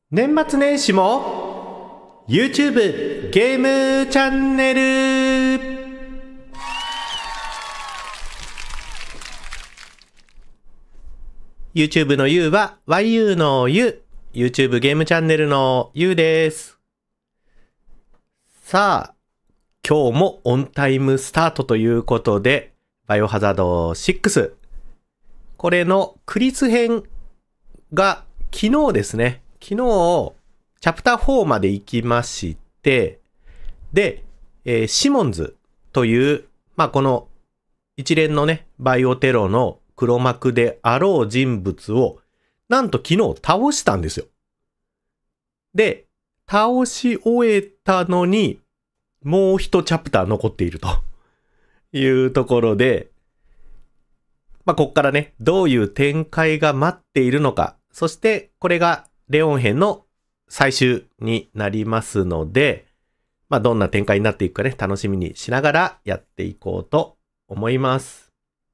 年末年始も YouTube ゲームチャンネル。YouTube の U は YU の U、 YouTube ゲームチャンネルの U です。さあ今日もオンタイムスタートということで、バイオハザード6、これのクリス編が昨日ですね、昨日チャプター4まで行きまして、で、シモンズという、この一連のねバイオテロの黒幕であろう人物をなんと昨日倒したんですよ。で、倒し終えたのにもう一チャプター残っているというところで、こっからねどういう展開が待っているのか、そしてこれがレオン編の最終になりますので、どんな展開になっていくかね、楽しみにしながらやっていこうと思います。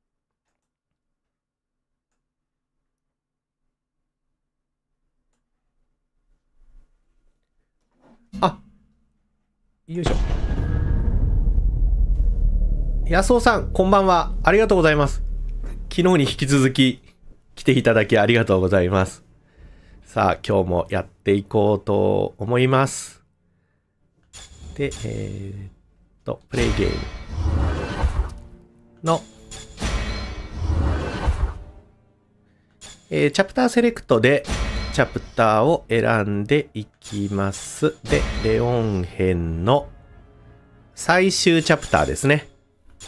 よいしょ。安尾さん、こんばんは。ありがとうございます。昨日に引き続き来ていただきありがとうございます。さあ、今日もやっていこうと思います。で、プレイゲームの、チャプターセレクトでチャプターを選んでいきます。で、レオン編の最終チャプターですね。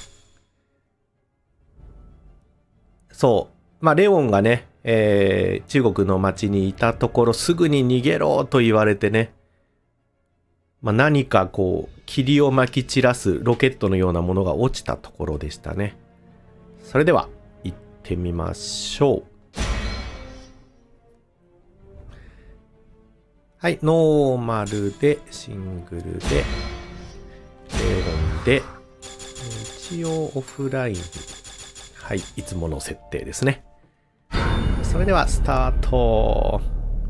そう。レオンがね、中国の町にいたところすぐに逃げろと言われてね、何かこう霧をまき散らすロケットのようなものが落ちたところでしたね。それでは行ってみましょう。はい、ノーマルでシングルでレオンで一応オフライン、はい、いつもの設定ですね。それではスタート。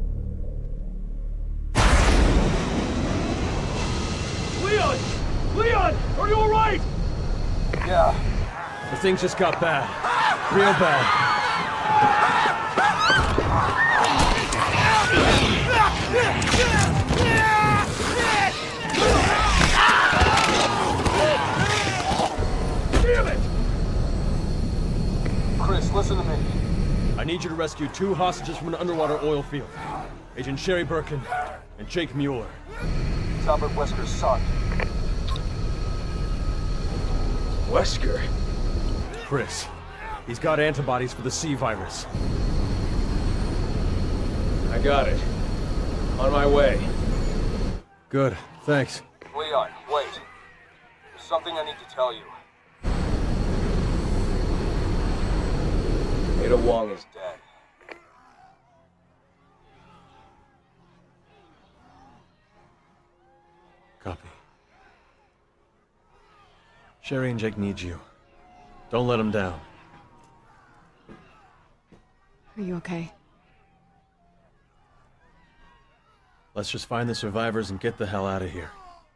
Leon, are you all right? Yeah. The things just got bad. Real bad. Damn it! Chris, listen to me. I need you to rescue 2 hostages from an underwater oil field. Agent Sherry Birkin and Jake Mueller. It's Albert Wesker's son. Wesker? Chris, he's got antibodies for the C virus. I got it. On my way. Good, thanks. Leon, wait. There's something I need to tell you. Ada Wong is dead. Copy. Sherry and Jake need you. Don't let them down. Are you okay? Let's just find the survivors and get the hell out of here.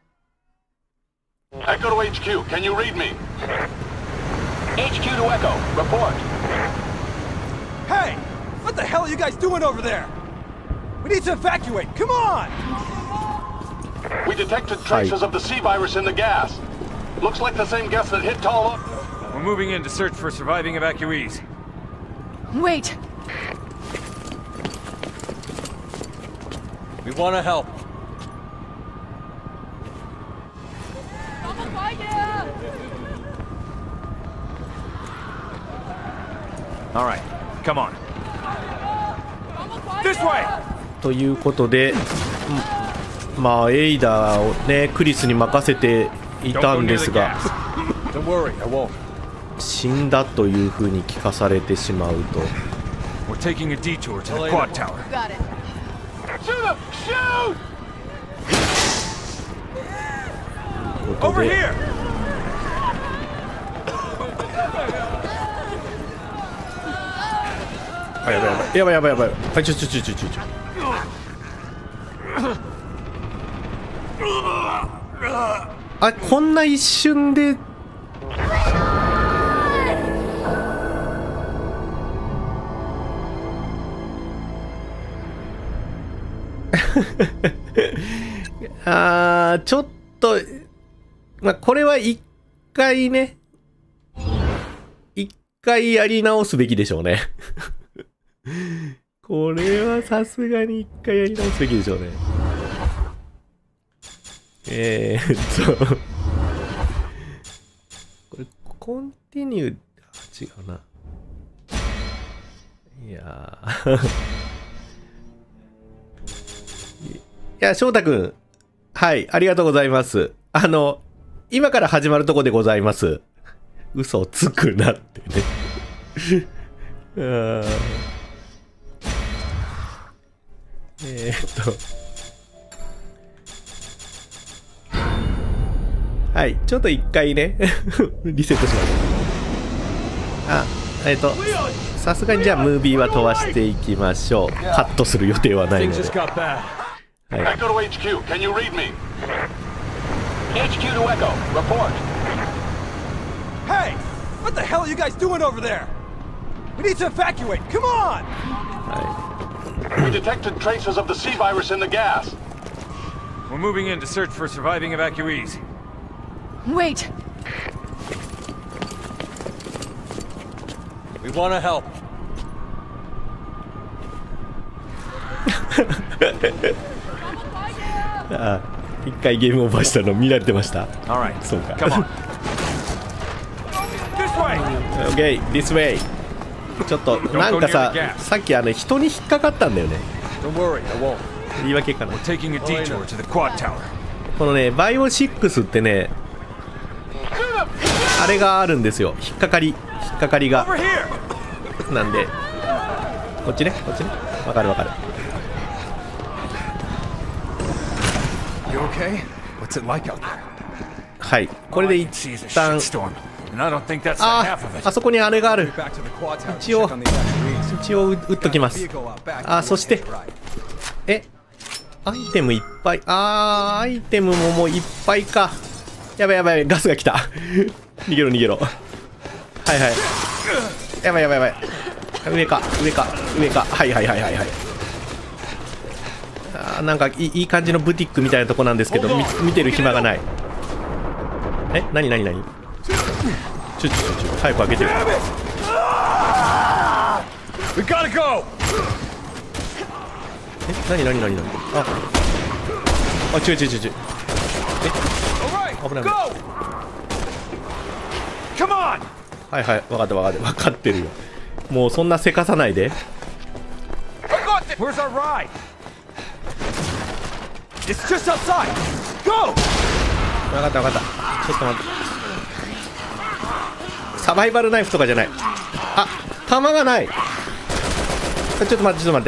Echo to HQ, can you read me? HQ to Echo, report. Hey! What the hell are you guys doing over there? We need to evacuate, come on! We detected traces of the C virus in the gas. Looks like the same gas that hit Tall. We're moving in to search for surviving evacuees. Wait! We want to help. All right, come on. This way! ということで、エイダーをねクリスに任せていたんですが、 Don't worry, I won't. 死んだという風に聞かされてしまうと。 We're taking a detour to the quad tower. Got it. Shoot him! Shoot! Over here! やばい。はい、ちょ。 あ、こんな一瞬でちょっと、まあ、これは一回ね、一回やり直すべきでしょうね。これはさすがに一回やり直すべきでしょうね。これ、コンティニュー、違うな。いやー。いや、翔太くん。はい、ありがとうございます。今から始まるとこでございます。嘘つくなってね。はい、ちょっと一回ね、リセットします。さすがにじゃあムービーは飛ばしていきましょう。カットする予定はないので。 Echo to HQ, can you read me? HQ to Echo, report. Hey! What the hell are you guys doing over there? We need to evacuate, come on! We detected traces of the C virus in the gas. We're moving in to search for surviving evacuees. Wait! We want to help. あ、一回ゲームオーバーしたの見られてました。 All right, そうか。 come on. This way. Okay, this way. ちょっとなんかさ、さっき人に引っかかったんだよね。 Don't worry, I won't. 言い訳かな。 We're taking a detour to the quad tower. このね、バイオ6ってね、あれがあるんですよ。引っかかりが。 Over here. なんで、こっちね。わかる。 You okay? What's it like out there? はい、これで一 See the 旦、 shitstorm, and I don't think that's the あ half of it. あそこにあれがある。 Back to the quad tower to 一応 check on the evacuees. 一応打っときます。 Vehicle out back. あ、そして、アイテムいっぱい。アイテムももういっぱいか。やばい、ガスが来た。逃げろ。はい。やばい。上か。はい。なんかいい感じのブティックみたいなとこなんですけど、見てる暇がない。何ちょ早く開けてよ。 We gotta go. 何あ、違う。 All right, 危ない。 go. Come on. はい、分かってるよ。もうそんなせかさないで。 Where's our ride? It's just outside. Go. 分かった。ちょっと待って。サバイバルナイフとかじゃない。あ、弾がない。ちょっと待って。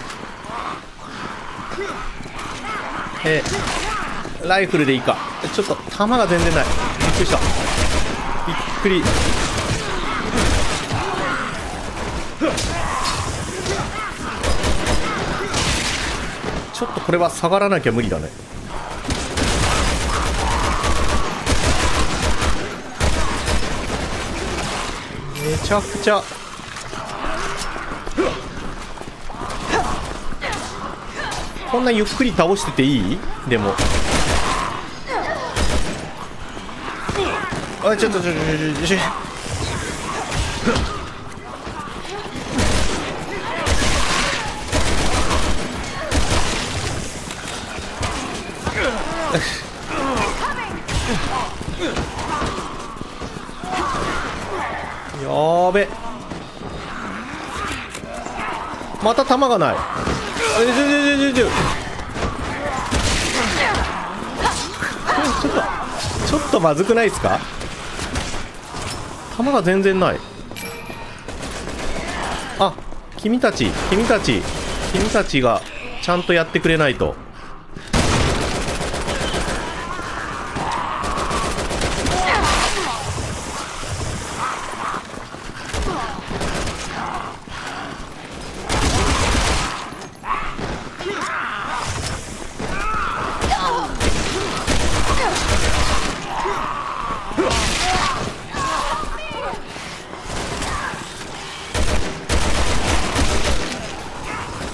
ライフルでいいか。ちょっと弾が全然ない。びっくりした。びっくり。ちょっとこれは下がらなきゃ無理だね。めちゃくちゃこんなゆっくり倒してていい？でもあ、ちょっとやーべ、また弾がない。ちょっとまずくないですか？弾が全然ない。あ、君たちがちゃんとやってくれないと。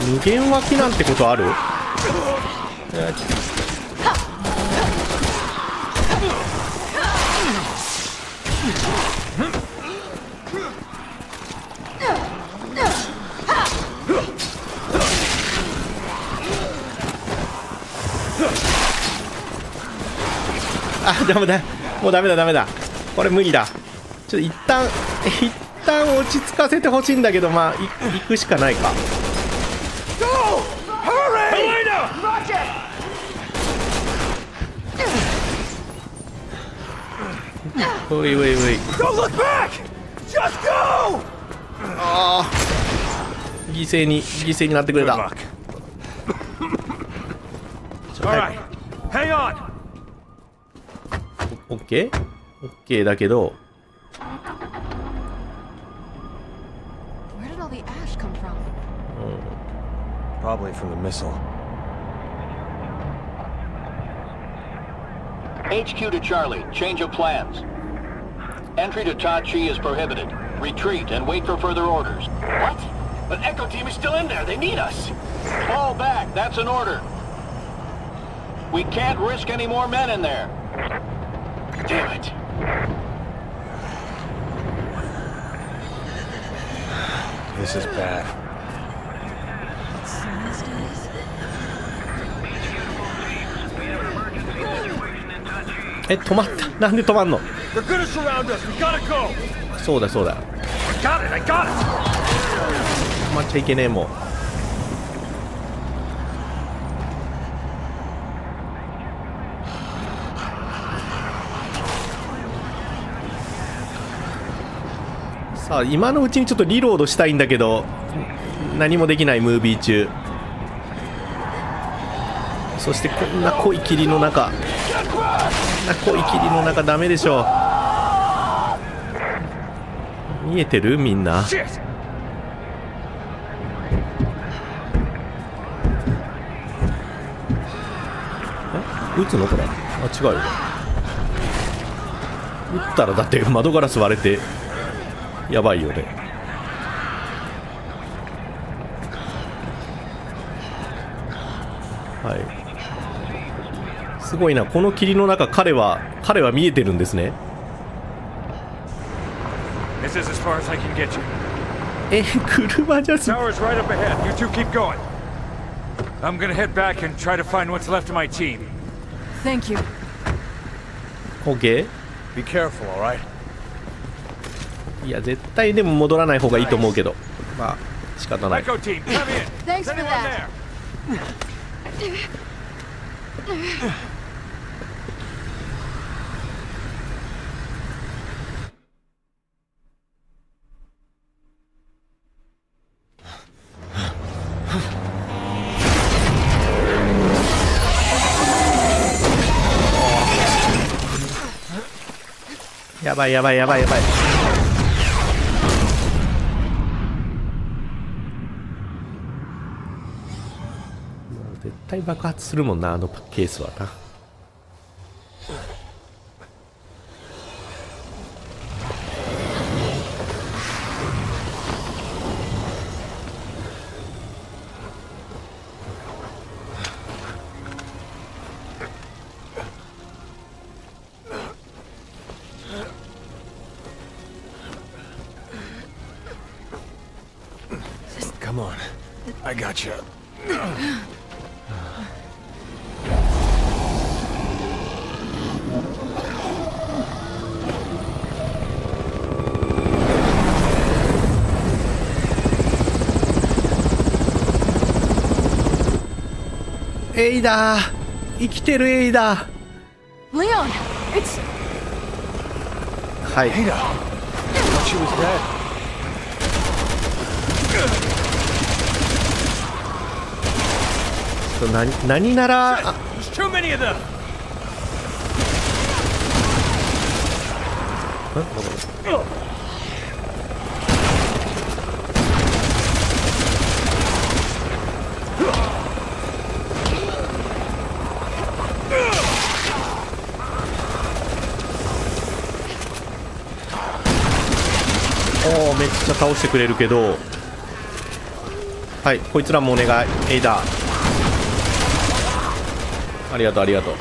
無限湧きなんてことある？あ、ダメだ。もうダメだ。これ無理だ。ちょっと一旦落ち着かせてほしいんだけど、まあ行くしかないか。おい。ああ、犠牲になってくれた。オッケーだけど。 Where did all the ash come from? Probably from the missile. HQ to Charlie. Change of plans. Entry to Tachi is prohibited. Retreat and wait for further orders. What? But Echo Team is still in there. They need us. Fall back. That's an order. We can't risk any more men in there. Damn it. This is bad. 止まった。なんで止まんの？ They're gonna surround us. We gotta go. そうだ。 I got it. 止まっちゃいけねえもん。さあ今のうちにちょっとリロードしたいんだけど、何もできないムービー中。そしてこんな濃い霧の中、ダメでしょう。見えてる？みんな。撃つのこれ？あ、違うよ。撃ったらだって窓ガラス割れてやばいよね。はい。すごいな、この霧の中彼は見えてるんですね。車じゃす。 Tower's right up ahead. You two keep going. I'm gonna head back and try to find what's left of my team. Thank you. OK。 Be careful, all right? いや絶対でも戻らない方がいいと思うけど、まあ仕方ない。 Echo team, come in. Thanks Is for anyone that. there? やばい。絶対爆発するもんな、あのケースはな。 Come on. I got you. エイダー、生きてるエイダー。 Leon, it's はい。 Ada. I thought she was dead. 何なら。 There's too many of them. おお、めっちゃ倒してくれるけど、 はい、こいつらもお願い。エイダー、ありがとうありがとう。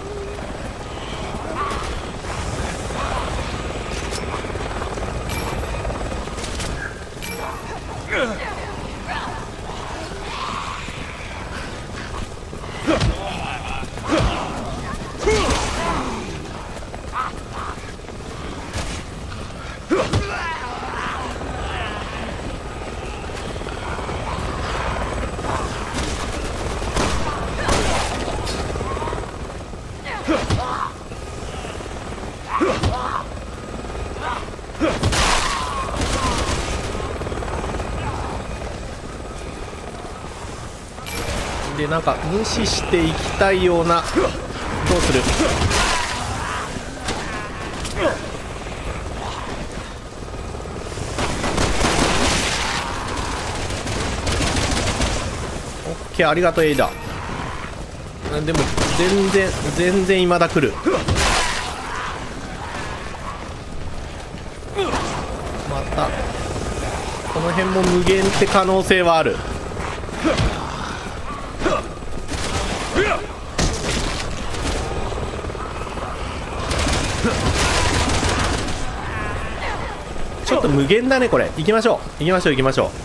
でなんか無視していきたいような。どうする？オッケー、ありがとうエイダ。でも全然今だ来る。またこの辺も無限って可能性はある。ちょっと無限だねこれ。行きましょう行きましょう行きましょう。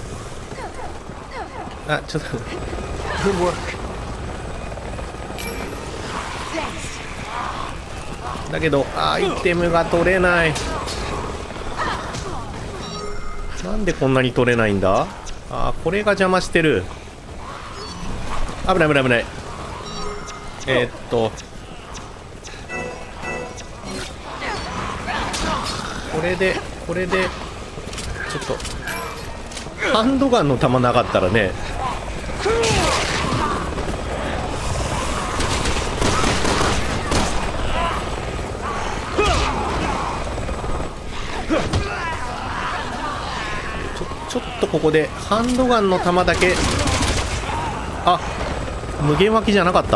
あ、ちょっとだけどアイテムが取れない。なんでこんなに取れないんだ。あ、これが邪魔してる。危ない危ない危ない。これでちょっとハンドガンの弾なかったらね。ちょっとここでハンドガンの弾だけ。あ、無限脇じゃなかった。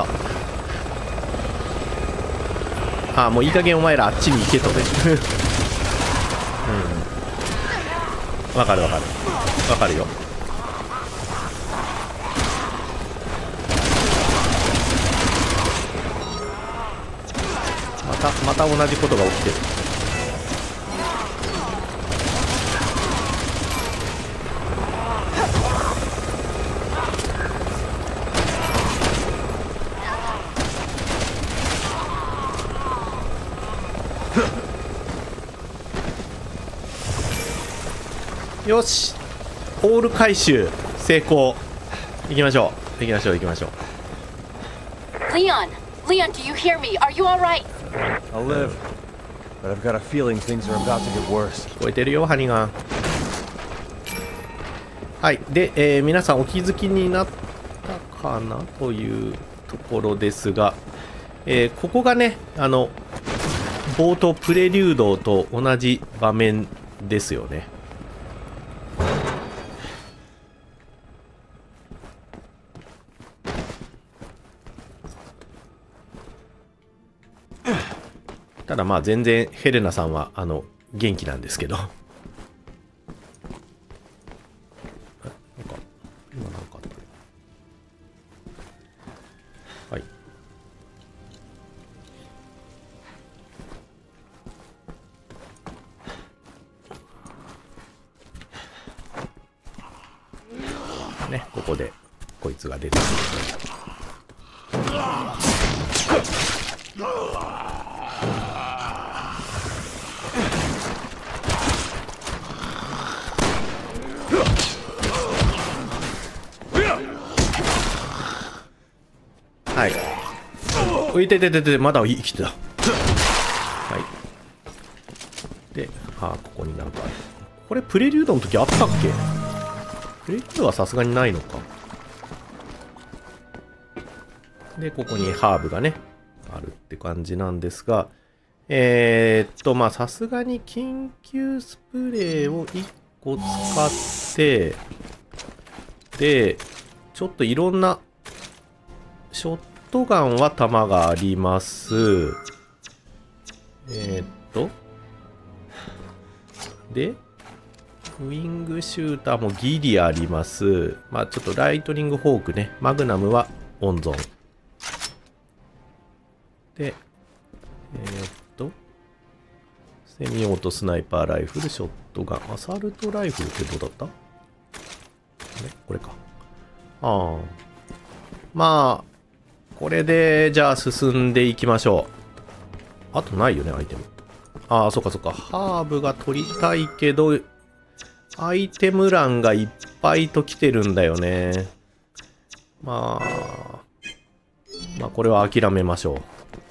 あ、もういい加減お前らあっちに行けとね。うん、わかるわかるわかるよ。また同じことが起きてる。よし、ホール回収成功。行きましょう行きましょう行きましょう。 Leon, do you hear me? Are you all right? I'll live, but I've got a feeling things are about to get worse. 聞こえてるよハニガン。はいで、皆さんお気づきになったかなというところですが、ここがね冒頭プレリュードと同じ場面ですよね。ただまあ全然ヘレナさんは元気なんですけど。なんか今なんかあった。はい。ね、ここでこいつが出てくる。はい。おいてててて、まだ生きてた。はい。で、ここになんかある。これプレリュードの時あったっけ？プレリュードはさすがにないのか。で、ここにハーブがね、あるって感じなんですが、まあさすがに緊急スプレーを1個使って、で、ちょっといろんな、ショットガンは弾があります。で、 ウィングシューターもギリあります。まあちょっとライトニングフォークね。マグナムは温存。で、セミオートスナイパーライフル、ショットガン、アサルトライフルってどうだった？これか。ああ。まあ、これで、じゃあ進んでいきましょう。あとないよね、アイテム。ああ、そっかそっか。ハーブが取りたいけど、アイテム欄がいっぱいと来てるんだよね。まあ、これは諦めましょう。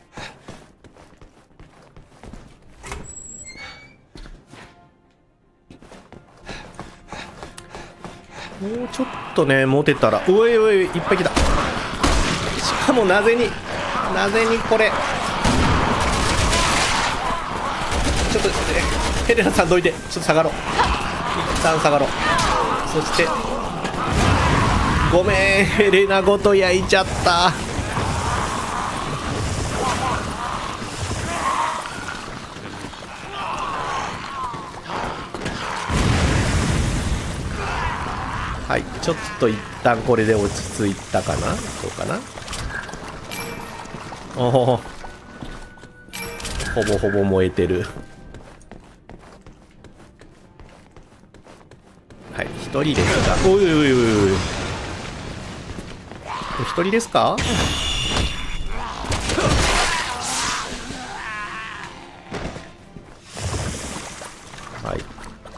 もうちょっとね、持てたら。おいおい、いっぱい来た。しかもなぜにこれ。ちょっと、ヘレナさんどいて。ちょっと下がろう。一旦下がろう。そして、ごめん、ヘレナごと焼いちゃった。はい、ちょっと一旦これで落ち着いたかな。どうかな。おお、ほぼほぼ燃えてる。はい、一人ですか。おいおいおいおい、お一人ですか。はい。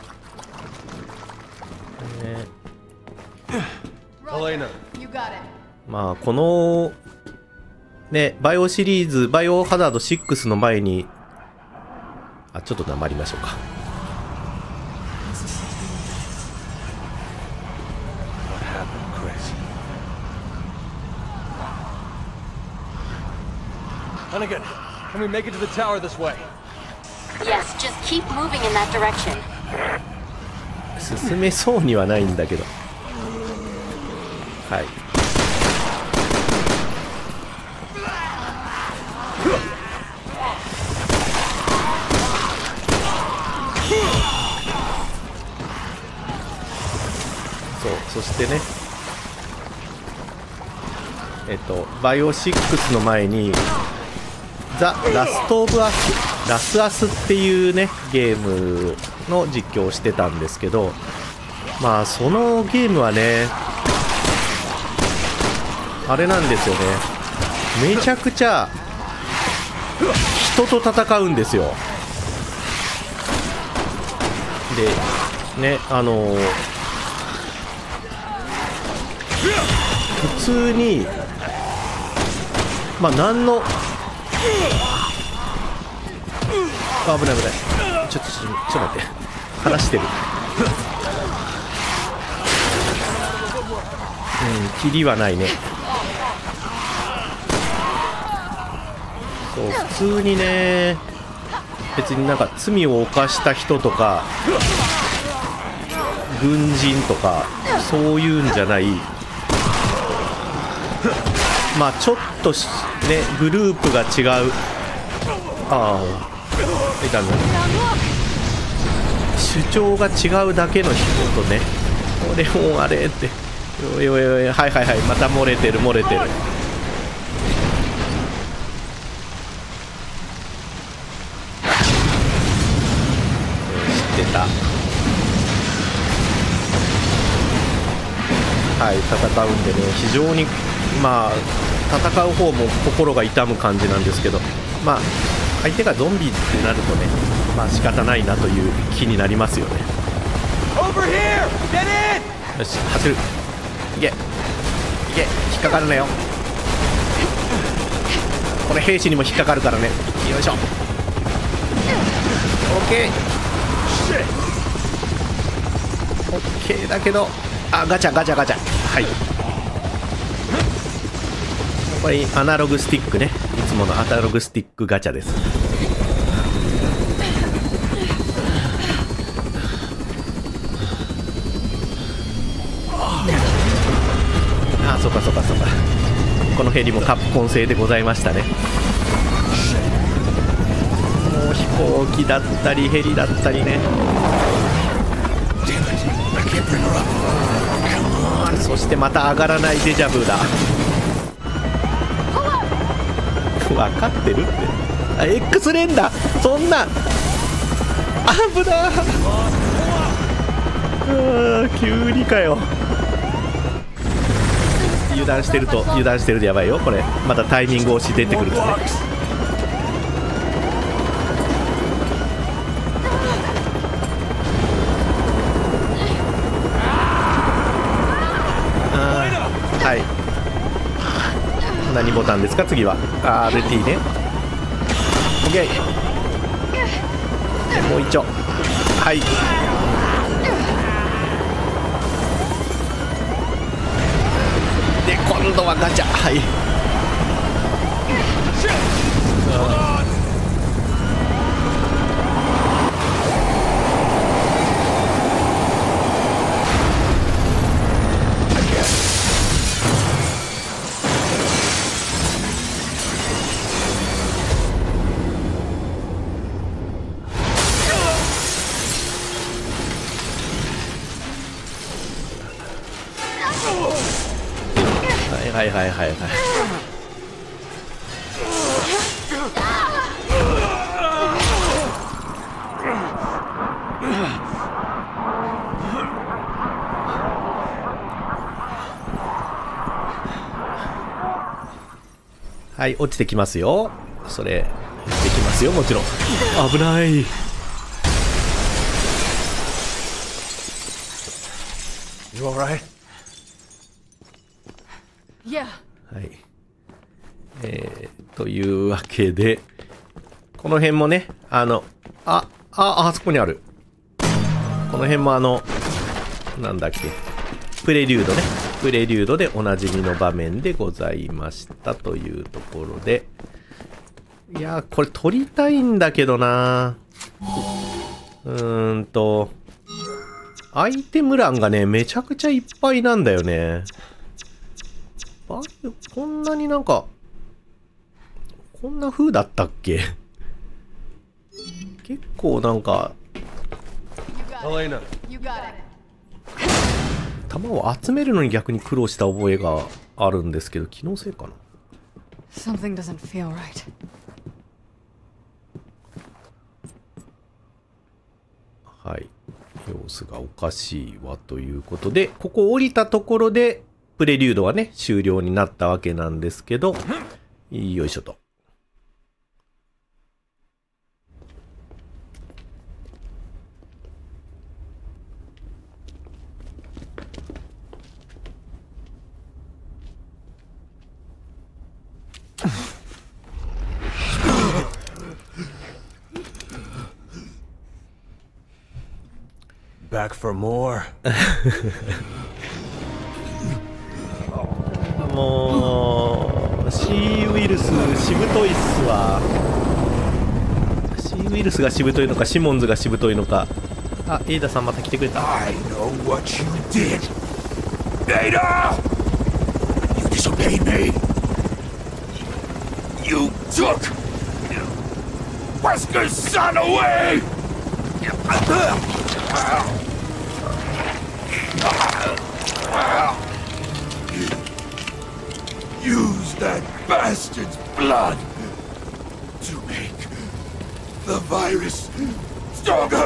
まあこのね、バイオシリーズ、バイオハザード6の前に、ちょっと黙りましょうか。 Hunnigan, can we make it to the tower this way? Yes, just keep moving in that direction. 進めそうにはないんだけど。はい。そう、そしてね、バイオ6の前にザ・ラスト・オブ・アス、ラスアスっていうねゲームの実況をしてたんですけど、まあそのゲームはね、あれなんですよね、めちゃくちゃ人と戦うんですよ。でね、普通にまあ何の危ない危ない、ちょっと待って、話してる。キリはないね。そう、普通にね、別になんか罪を犯した人とか軍人とかそういうんじゃない、まあちょっとねグループが違う、いたね、主張が違うだけの人とね、これもあれって、おいおいおい、はいはいはい、また漏れてる漏れてる。知ってた。はい、戦うんでね、非常にまあ戦う方も心が痛む感じなんですけど、まあ相手がゾンビってなるとね、まあ仕方ないなという気になりますよね。よし、走る。いけいけ、引っかかるなよ。これ兵士にも引っかかるからね。よいしょ。オッケーオッケーだけど、ガチャガチャガチャ、はい、これアナログスティックね、いつものアナログスティックガチャです。そうかそうかそうか、このヘリもカプコン製でございましたね。もう飛行機だったりヘリだったりね。 そしてまた上がらないデジャブだ。分かってるって。あ、 X 連打、そんな危なー。急にかよ。油断してるとやばいよこれ。またタイミング押し出てくるからね。はい、何ボタンですか次は。RT ね。 OK、 もう一丁。はい、で今度はガチャ。はい、はいはいはいはい。はい、落ちてきますよ。それ落ちてきますよ、もちろん。危ない。 You alright? Yeah. はい。というわけで、この辺もね、あそこにある。この辺もなんだっけ、プレリュードね。プレリュードでおなじみの場面でございましたというところで。いやー、これ撮りたいんだけどな。アイテム欄がね、めちゃくちゃいっぱいなんだよね。こんなになんか、こんな風だったっけ？結構なんか、 Elena. 弾を集めるのに逆に苦労した覚えがあるんですけど、気のせいかな。 Something doesn't feel right. はい。様子がおかしいわということで、ここ降りたところで、プレリュードはね、終了になったわけなんですけど、よいしょと。 Back for more. もうシーウィルスしぶといっすわ。シーウィルスがしぶといのかシモンズがしぶといのか。あ、エイダさんまた来てくれた。 I know what you did. Ada! You disobeyed me. You took Wesker's son away. Use that bastard's blood to make the virus stronger.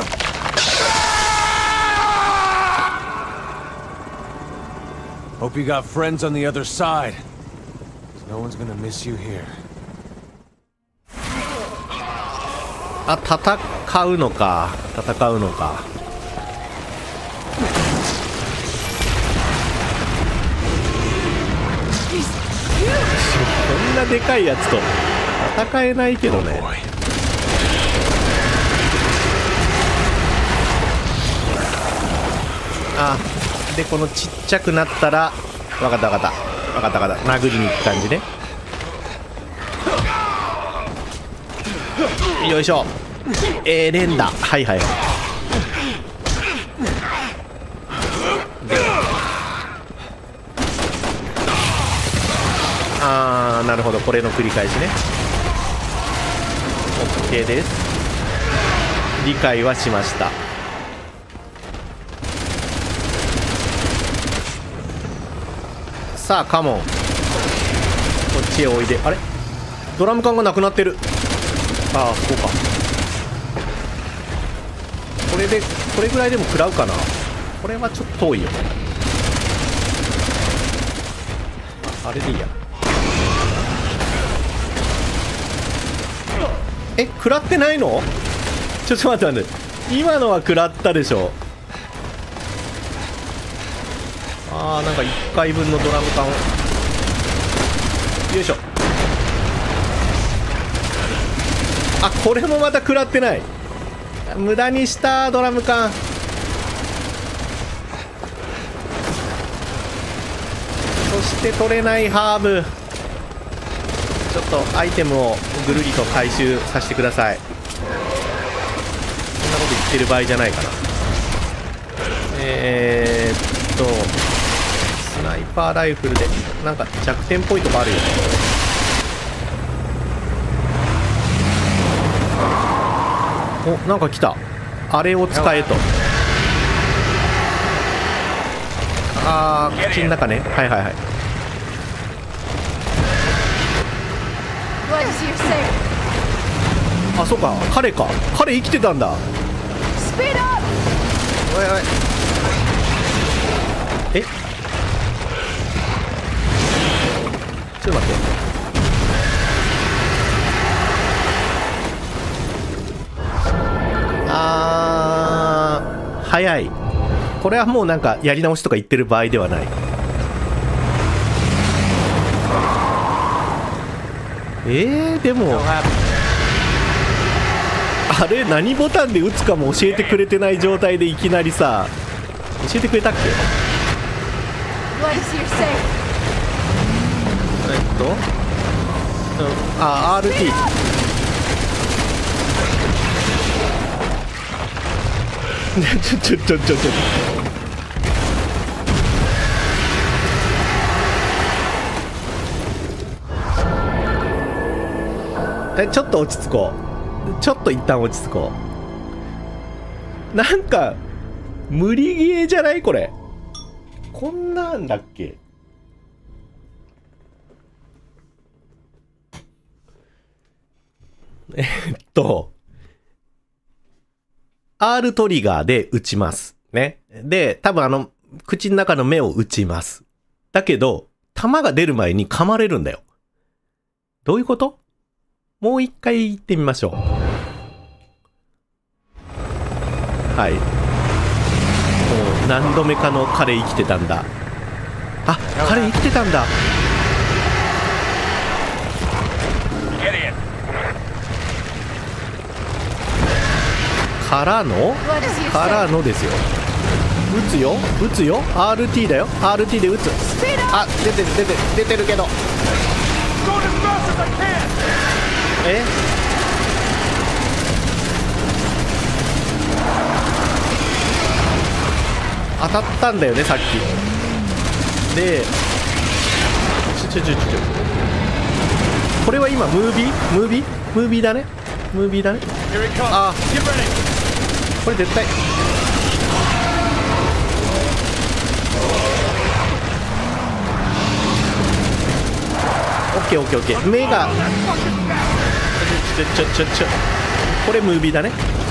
Hope you got friends on the other side. No one's gonna miss you here. あ、戦うのか。戦うのか。こんなでかいやつと戦えないけどね。あ、でこのちっちゃくなったらわかったわかったわかったわかった、殴りに行く感じね。よいしょ。連打。はいはい。あー、なるほど、これの繰り返しね。 OK です。理解はしました。 さあカモン、こっちへおいで。あれドラム缶がなくなってる。ああそうか。これでこれぐらいでも食らうかな。これはちょっと遠いよ。あれでいいや。食らってないの？ちょっと待って待って、今のは食らったでしょ。あーなんか1回分のドラム缶をよいしょ。あこれもまた食らってない。無駄にしたドラム缶。そして取れないハーブ。ちょっとアイテムをぐるりと回収させてください。そんなこと言ってる場合じゃないかな。スナイパーライフルでなんか弱点っぽいとこあるよね。おなんか来た。あれを使えと。あー口の中ね。はいはいはい。あそうか彼か。彼生きてたんだ。おいおいちょっと待って。早い。これはもうなんかやり直しとか言ってる場合ではない。でもあれ何ボタンで打つかも教えてくれてない状態でいきなりさ、教えてくれたっけ？RT。ちょちょっと落ち着こう。ちょっと一旦落ち着こう。なんか無理ゲーじゃないこれ。こんなんだっけ。R トリガーで撃ちますね。で多分口の中の目を撃ちます。だけど弾が出る前に噛まれるんだよ。どういうこと？もう一回言ってみましょう。はい。もう何度目かの彼生きてたんだ。あ、彼生きてたんだ。からのですよ。撃つよ。RT だよ。RT で撃つ。あ、出てるけど。当たったんだよねさっきで。これは今ムービーだね。あこれ絶対オッケー。目がこれムービーだね。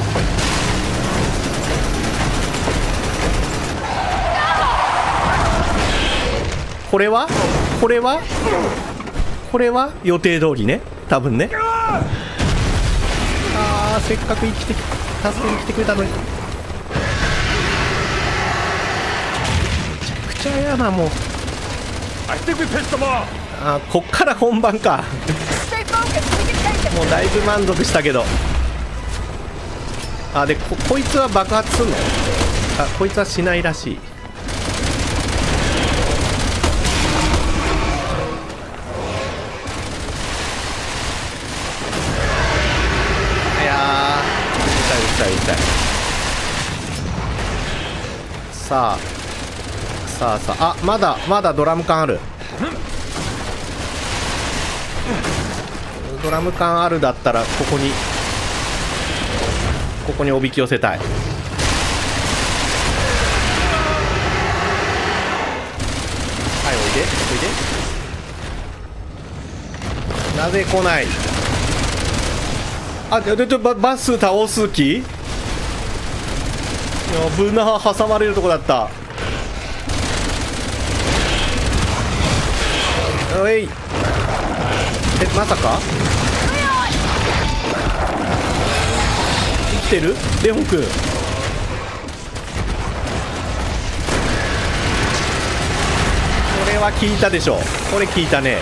これは予定通りね多分ね。せっかく助けに来てくれたのに。めちゃくちゃやなもう。こっから本番か。もうだいぶ満足したけど。で こいつは爆発すんの？こいつはしないらしい。痛い。さあまだドラム缶ある。ドラム缶あるだったらここにおびき寄せたい。はいおいで。 なぜ来ない。あ、バス倒す気？危な、挟まれるとこだった。おい、まさか生きてる？レオン君。これは効いたでしょ。これ効いたね。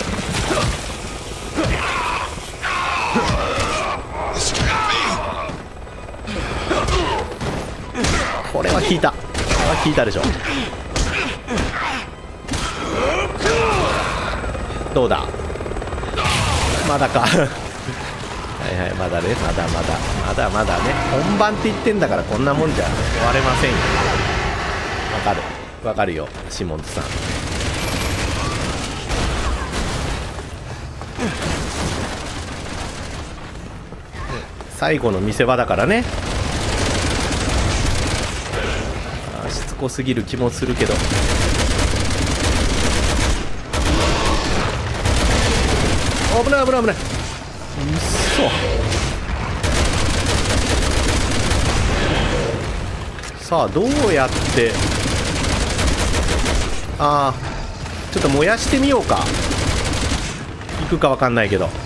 これは効いた。これは効いたでしょ。どうだ、まだか。はいはい、まだね、まだね。本番って言ってんだから、こんなもんじゃ終われませんよ。わかるよ、シモンズさん。最後の見せ場だからね。しつこすぎる気もするけど。危ない。うっそ。さあ、どうやって、ちょっと燃やしてみようか。行くかわかんないけど。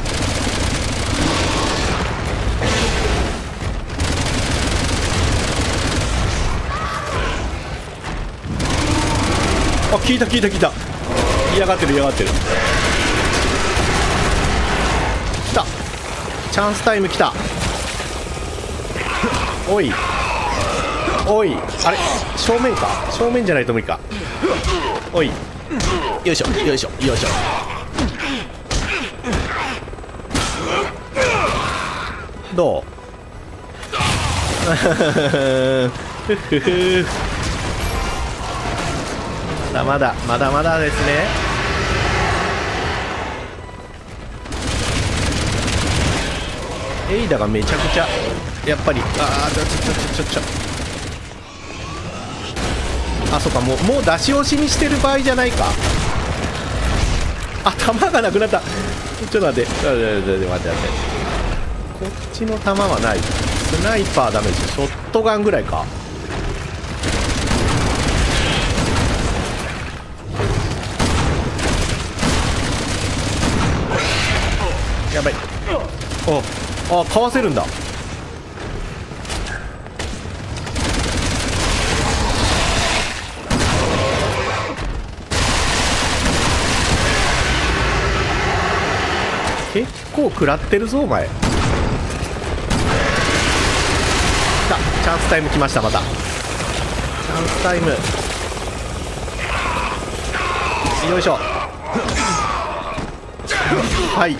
効いた。嫌がってる。来た。チャンスタイム来た。おい、あれ、正面か。正面じゃないと無理か。おい、よいしょ。どう？まだですね。エイダがめちゃくちゃやっぱり、そうか、もう出し惜しみしてる場合じゃないか。弾がなくなった。ちょっと待って、こっちの弾はない。スナイパーダメージ、ショットガンぐらいか。やばい。かわせるんだ。結構食らってるぞお前。来た。チャンスタイム来ました。またチャンスタイム。よいしょ。はい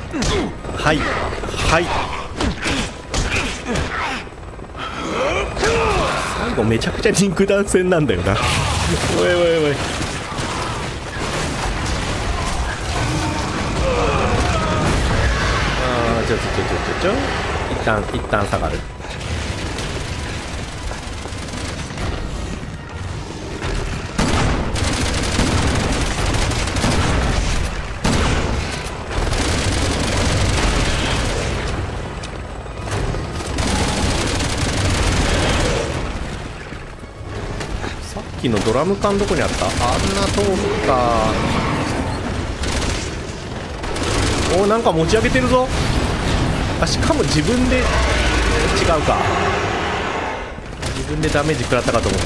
最後めちゃくちゃ肉弾戦なんだよな。おい一旦下がる。さっきのドラム缶どこにあった？あんな遠くか。なんか持ち上げてるぞ。しかも自分で違うか。自分でダメージ食らったかと思った。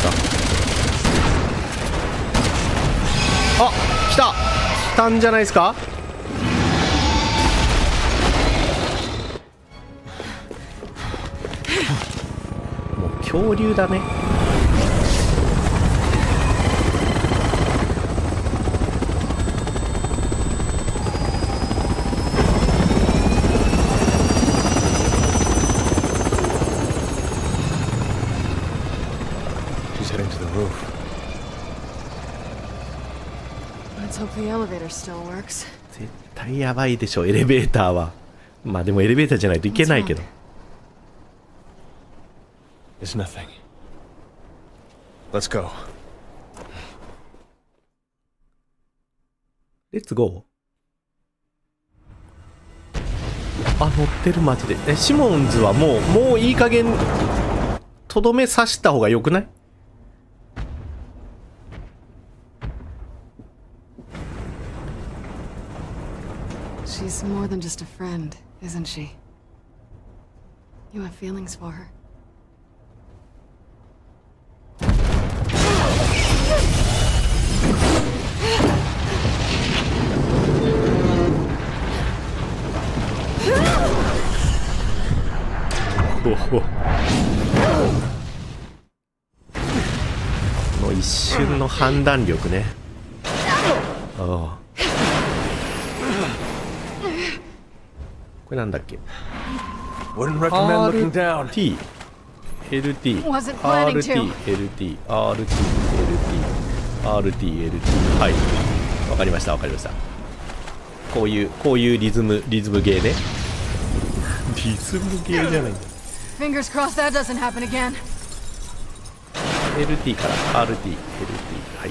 来たんじゃないですか。もう恐竜だね。絶対やばいでしょエレベーターは。まあでもエレベーターじゃないといけないけど。 It's nothing. Let's go. Let's go. あ、乗ってるマジで。シモンズはもういい加減とどめ刺した方がよくない？ She's more than just a friend, isn't she? You have feelings for her. この一瞬の判断力ね。ああ、これなんだっけ？ Wouldn't recommend looking down. RT LT Wasn't planning to. RT LT RT LT RT LT はい、わかりましたわかりました。こういうリズムゲーね。リズムゲーじゃないんだ。 Fingers crossed that doesn't happen again. LT から RT LT はい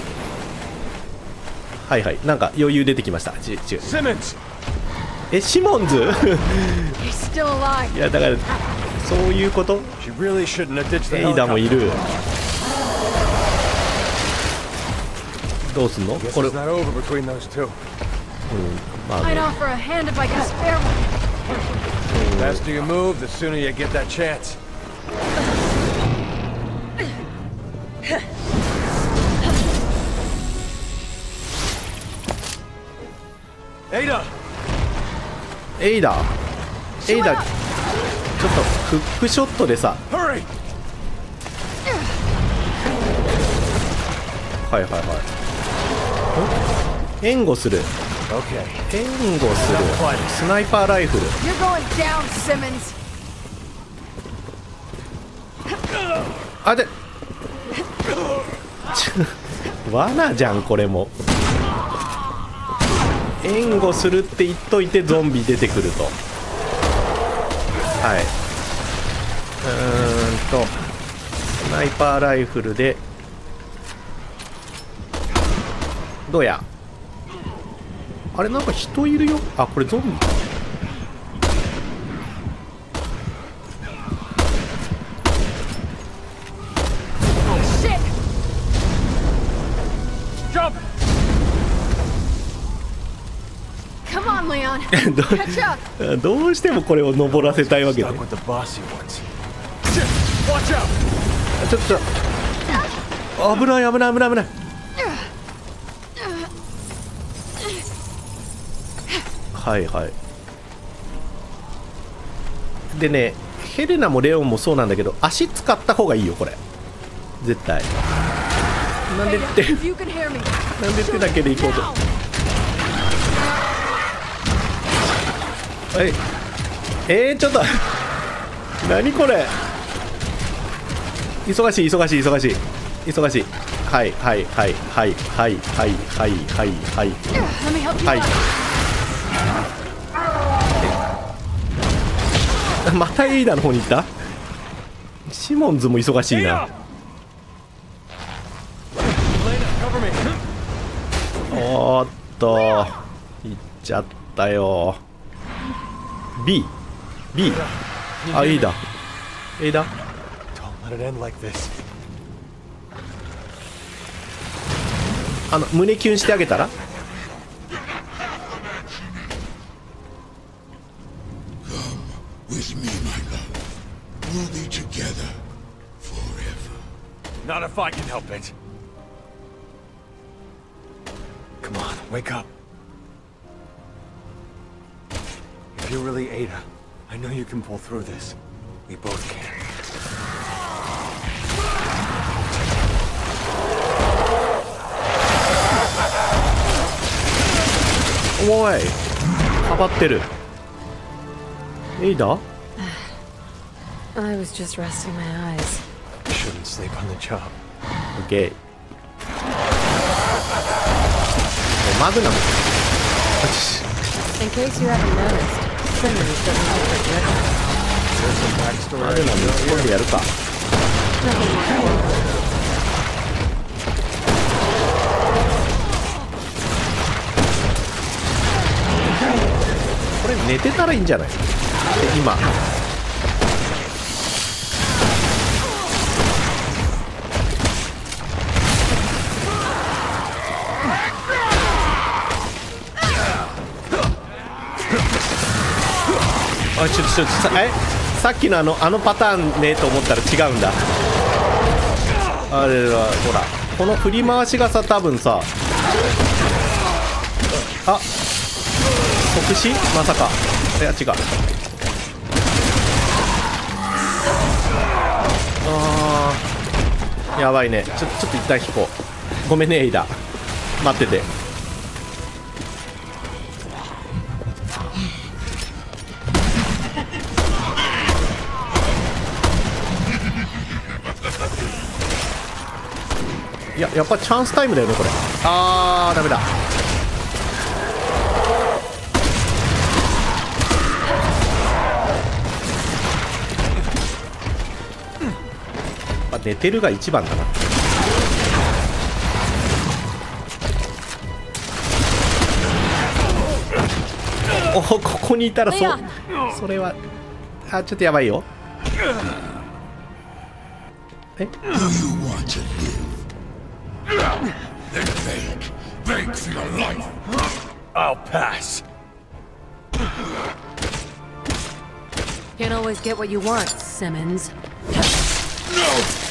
はいはい、なんか余裕出てきました。 Simmons! シモンズ He's still alive. いやだからそういうこと。 She really shouldn't have ditched the エイダもい helicopter. る。どうすんの Guess これ？ it's not over between those two. まあ I'd ね、 offer a hand if I could spare one. The faster you move, the sooner you get that chance. Ada! エイダちょっとフックショットでさ、 Hurry! はいはいはい。援護する。 Okay. 援護する。スナイパーライフル。 You're going down, Simmons. あで罠じゃんこれも。援護するって言っといてゾンビ出てくると。はい。スナイパーライフルでどうや。あれなんか人いるよ。あ、これゾンビ。 Shit! Jump! Come on, Leon. Catch up. どうしてもこれを登らせたいわけね。 Stuck with the bossy ones. Shit! Watch out! ちょっと危ない危ない危ない危ない。はいはい。でね、ヘレナもレオンもそうなんだけど、足使った方がいいよこれ絶対。なんでって If you can hear me. なんでってだけで行こうと。はい、ちょっと何これ。忙しい忙しい忙しい忙しい。はいはいはいはいはいはいはいはいはい Let me help you はい。 out. またエイダの方に行った。シモンズも忙しいな。 Ada! Lena, cover me. おーっと行っちゃったよ。 B あ、エイダ Don't let it end like this. 胸キュンしてあげたら。 With me, my love. We'll be together forever. Not if I can help it. Come on, wake up. If you're really Ada, I know you can pull through this. We both can. おいかばってる。エイダ I was just resting my eyes. Shouldn't sleep on the job. オッケー。マグナム。 In case you haven't noticed, Simmons doesn't look like There's some backstory. マグナム突っ込んでやるか。 これ寝てたらいいんじゃない？今あ、ちょっとさっきのあのパターンねと思ったら違うんだ。あれはほらこの振り回しがさ、多分さ、あ、即死まさか。いや違う。あーやばいね。ちょっと一旦引こう。ごめんねエイダ、待ってて。やっぱチャンスタイムだよねこれ。あーダメだ。寝てるが一番だな。お、ここにいたらそれはちょっとやばいよ。え Beg for your life. I'll pass. Can't always get what you want, Simmons. No!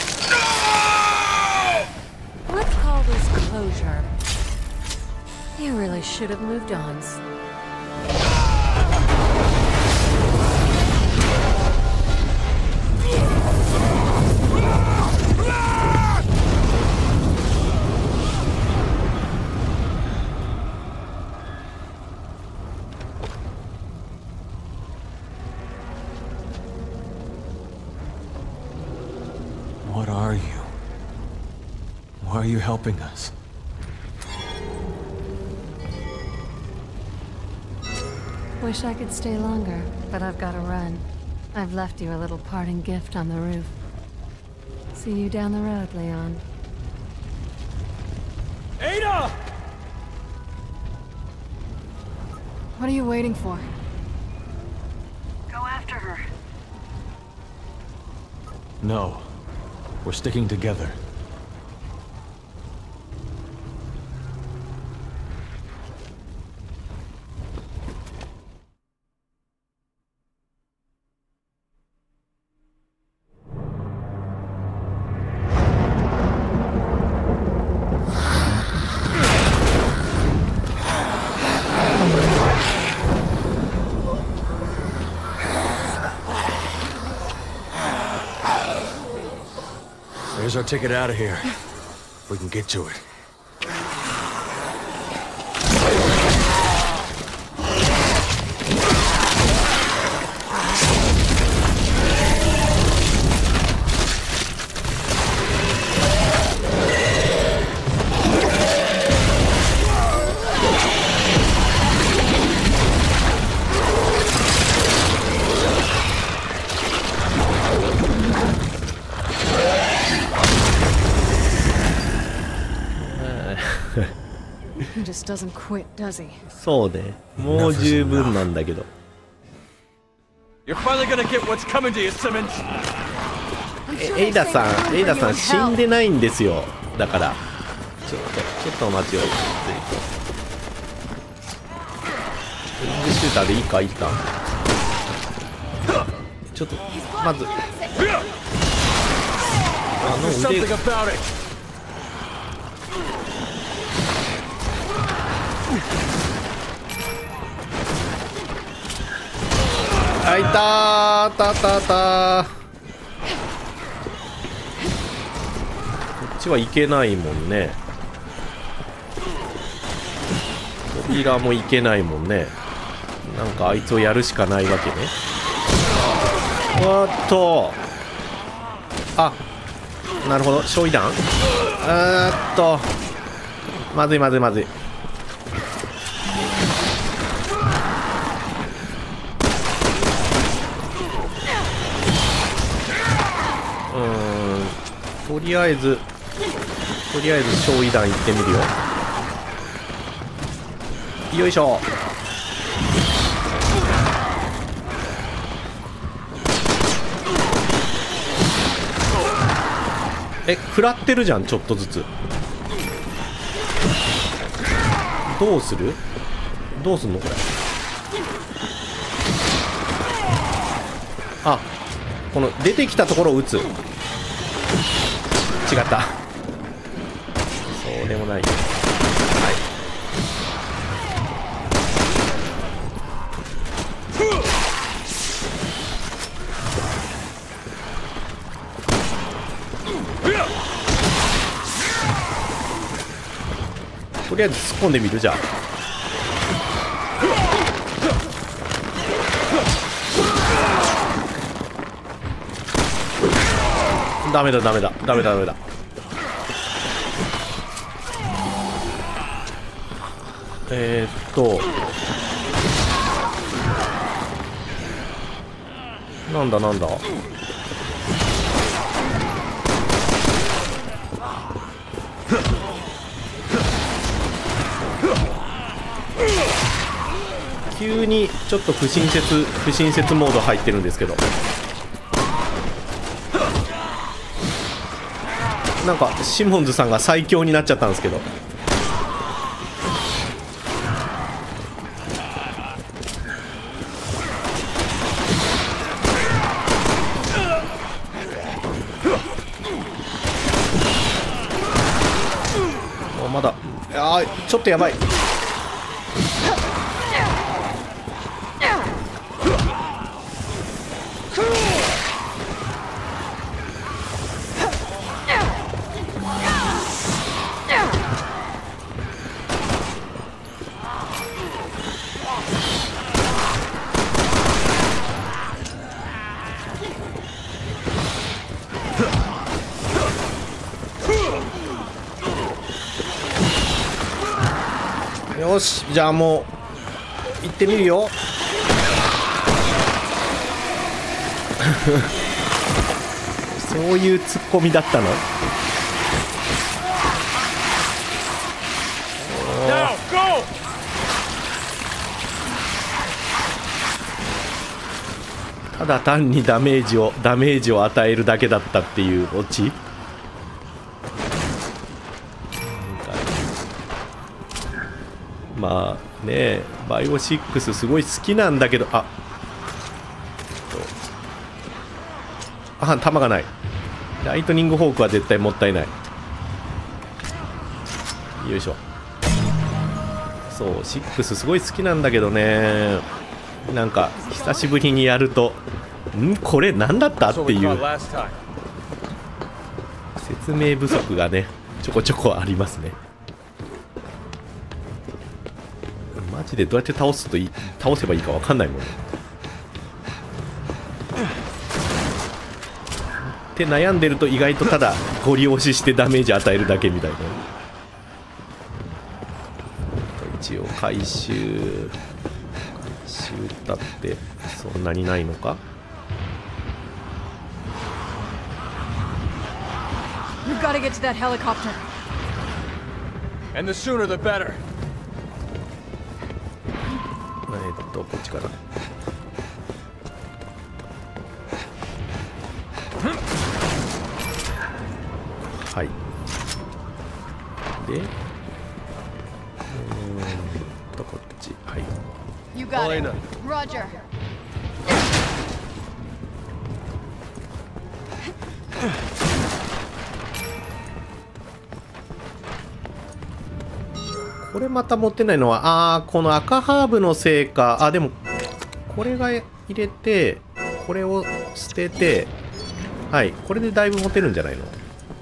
Let's call this closure. You really should have moved on. What are you? Why are you helping us? Wish I could stay longer, but I've got to run. I've left you a little parting gift on the roof. See you down the road, Leon. Ada! What are you waiting for? Go after her. No. We're sticking together. There's our ticket out of here. If we can get to it. He just doesn't quit, does he? そうね、もう十分なんだけど。 You're finally gonna get what's coming to you, Simmons. エイダさん死んでないんですよ。だからちょっと待ちよ。フリングシューターでいいかちょっとまずあの腕 Something about it. あ、いたー、こっちはいけないもんね。扉もいけないもんね。なんかあいつをやるしかないわけね。おっと、あ、なるほど、焼夷弾。まずい。とりあえず焼夷弾いってみるよ。よいしょ。 食らってるじゃん、ちょっとずつ。どうする？どうすんのこれ。あ、この出てきたところを撃つ。違った。そうでもない。はい。とりあえず突っ込んでみるじゃあ。ダメだダメだダメだダメだ。なんだなんだ。急にちょっと不親切モード入ってるんですけど、なんかシモンズさんが最強になっちゃったんですけど。まだちょっとやばい。よし、じゃあもう行ってみるよ。そういうツッコミだったの？ただ単にダメージを与えるだけだったっていうオチ。まあね、バイオ6すごい好きなんだけど、弾がない。ライトニングフォークは絶対もったいない。よいしょ。そう、6すごい好きなんだけどね、なんか久しぶりにやるとこれ何だったっていう説明不足がねちょこちょこありますね。マジでどうやって倒せばいいか分かんないもんね。って悩んでると意外とただゴリ押ししてダメージ与えるだけみたいな。一応回収だってそんなにないのか。 You've got to get to that helicopter. And the sooner the better. こっちから。はい。で、こっち。はい。 You got it. Roger. これまた持ってないのはこの赤ハーブのせいか。でもこれが入れてこれを捨てて、はい、これでだいぶ持てるんじゃないの。ちょ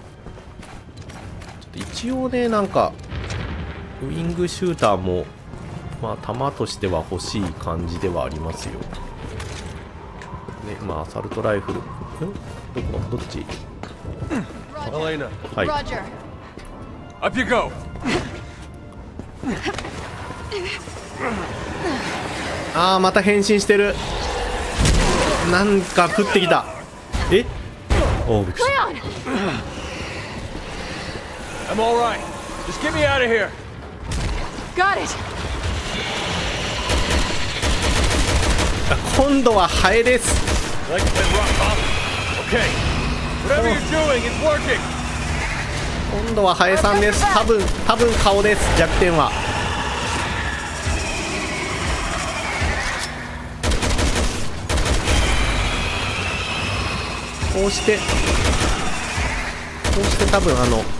っと一応ね、なんかウィングシューターもまあ弾としては欲しい感じではありますよね。まあアサルトライフルどっち。はい。 Up you go. また変身してる。なんか降ってきた。びっくりした。 I'm all right. Just get me out of here. Got it. 今度はハエです。 Like to play rock, huh? Okay. Whatever you're doing is working. 今度はハエさんです。多分顔です。弱点はこうして多分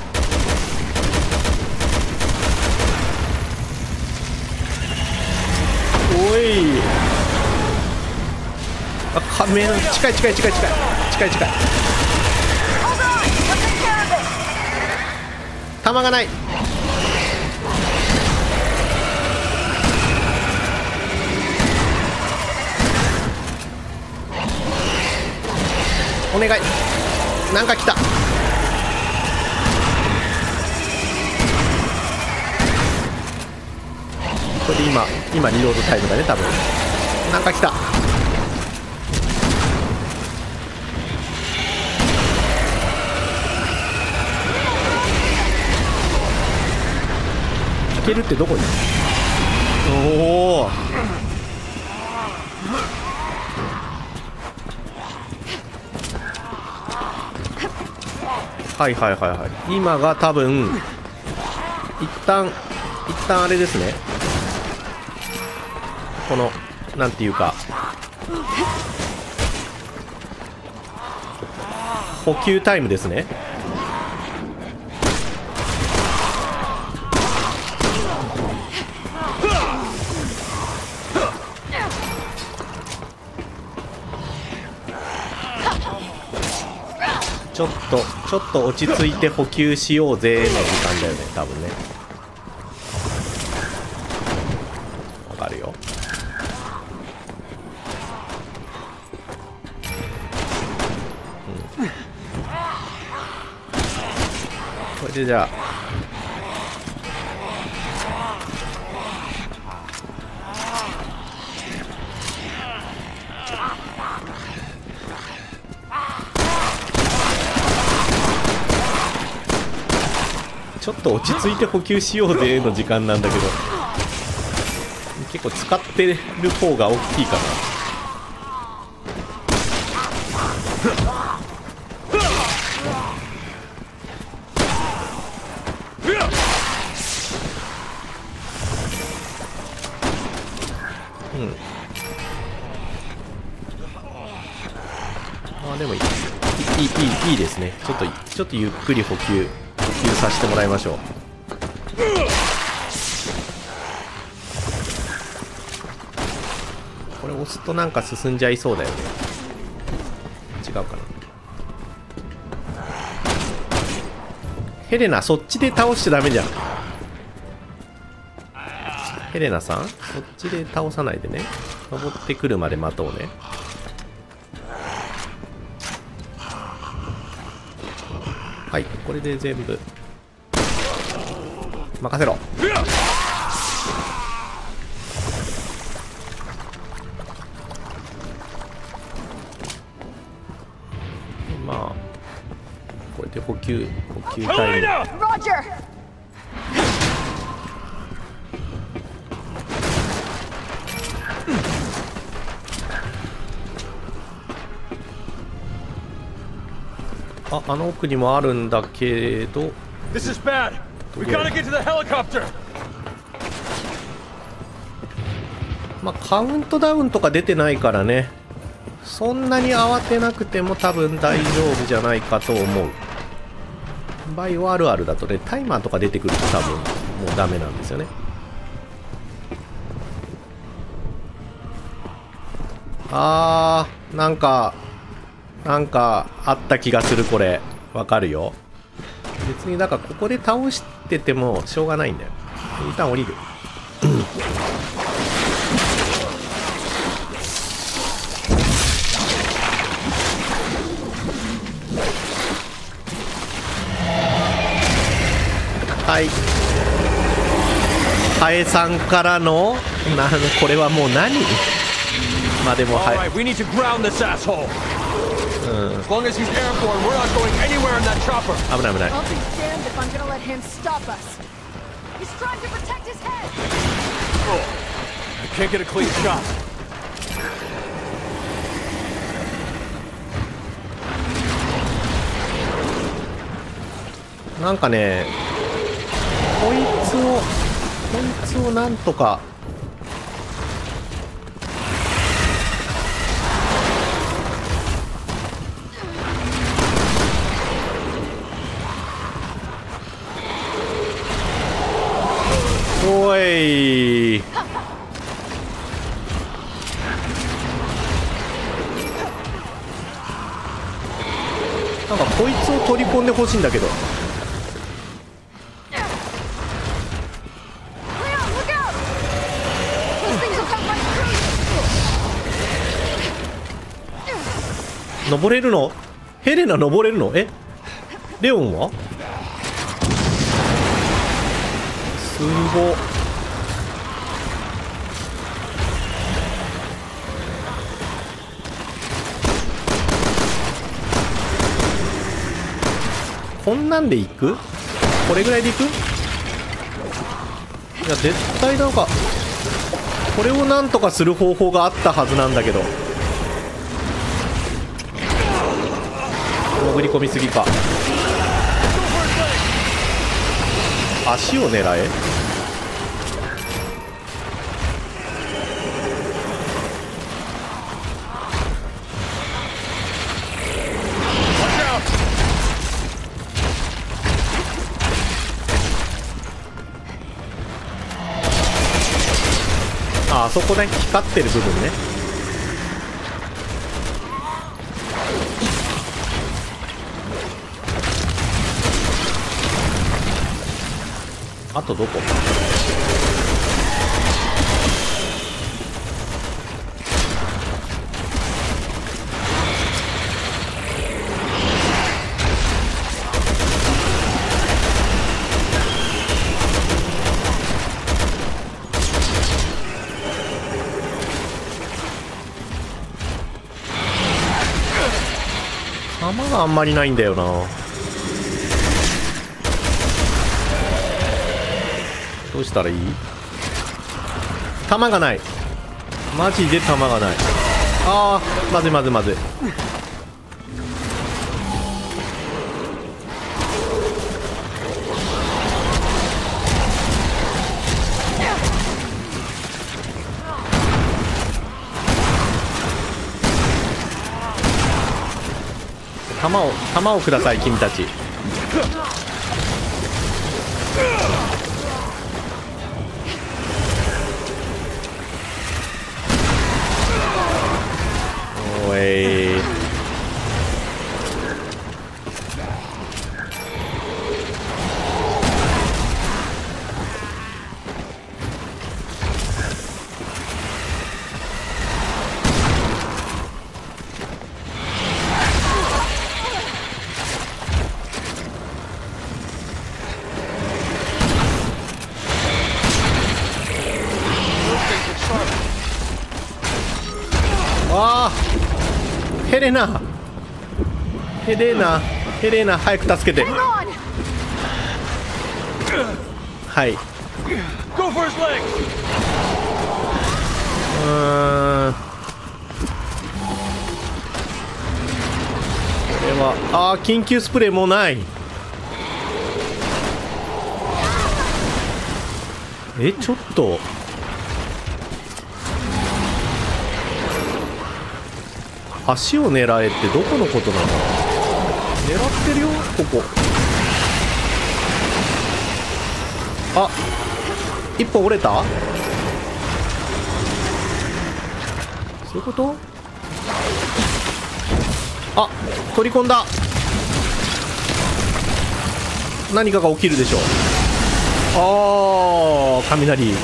おい仮面近い弾がない。お願い、なんか来た。これで今リロードタイムだね多分。なんか来た。いけるってどこに？おお。はい今が多分一旦あれですね。このなんていうか補給タイムですね。ちょっと落ち着いて補給しようぜの時間だよね多分ね。わかるよ。これでじゃあちょっと落ち着いて補給しようぜの時間なんだけど、結構使ってる方が大きいかな。でもいいですね。ちょっとゆっくり補給させてもらいましょう。これ押すとなんか進んじゃいそうだよね。違うかな。ヘレナそっちで倒しちゃダメじゃん。ヘレナさんそっちで倒さないでね。登ってくるまで待とうね。はい、これで全部任せろ。まあこれで補給タイム。あの奥にもあるんだけど。 This is bad. We gotta get to the helicopter. まあカウントダウンとか出てないからね、そんなに慌てなくても多分大丈夫じゃないかと思う。バイオあるあるだとね、タイマーとか出てくると多分もうダメなんですよね。なんかあった気がする。これわかるよ。別にだからここで倒しててもしょうがないんだよ。一旦降りる。はい、ハエさんからのこれはもう何。まあでもはい。 As long as he's airborne, we're not going anywhere in that chopper. 危ない危ない。 I'll be damned if I'm gonna let him stop us. He's trying to protect his head. Oh, I can't get a clean shot. もなんかね、こいつをなんとか。おい、なんかこいつを取り込んでほしいんだけど。登れるの？ヘレナ登れるの？え、レオンは？すごっ。こんなんでいく？これぐらいでいく？いや絶対なんかこれをなんとかする方法があったはずなんだけど。潜り込みすぎか。足を狙え。あそこね、光ってる部分ね。あとどこ？弾があんまりないんだよな。どうしたらいい？弾がない。マジで弾がない。あー、まずいまずいまずい。弾をください君たち。おい、ヘレナ、早く助けて。はい。これは緊急スプレーもうない。ちょっと足を狙えってどこのことなの？狙ってるよここ。あ、一本折れた？そういうこと？あ、取り込んだ。何かが起きるでしょう。あー、雷。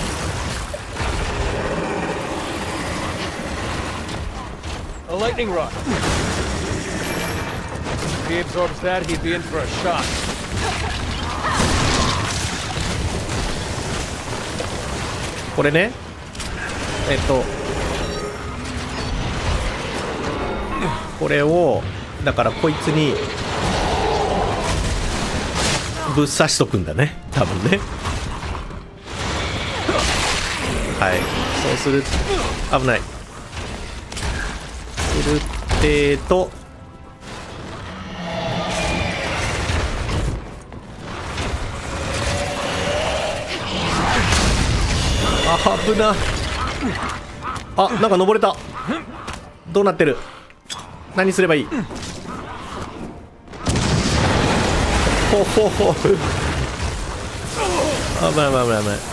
A lightning rod. If he absorbs that, he'd be in for a shock. これね、これをだからこいつにぶっ刺しとくんだね、多分ね。はい、そうする。危ない。するってと、 あ、危な。あ、なんか登れた。どうなってる。何すればいい。ほほほ。危ない危ない危ない危ない。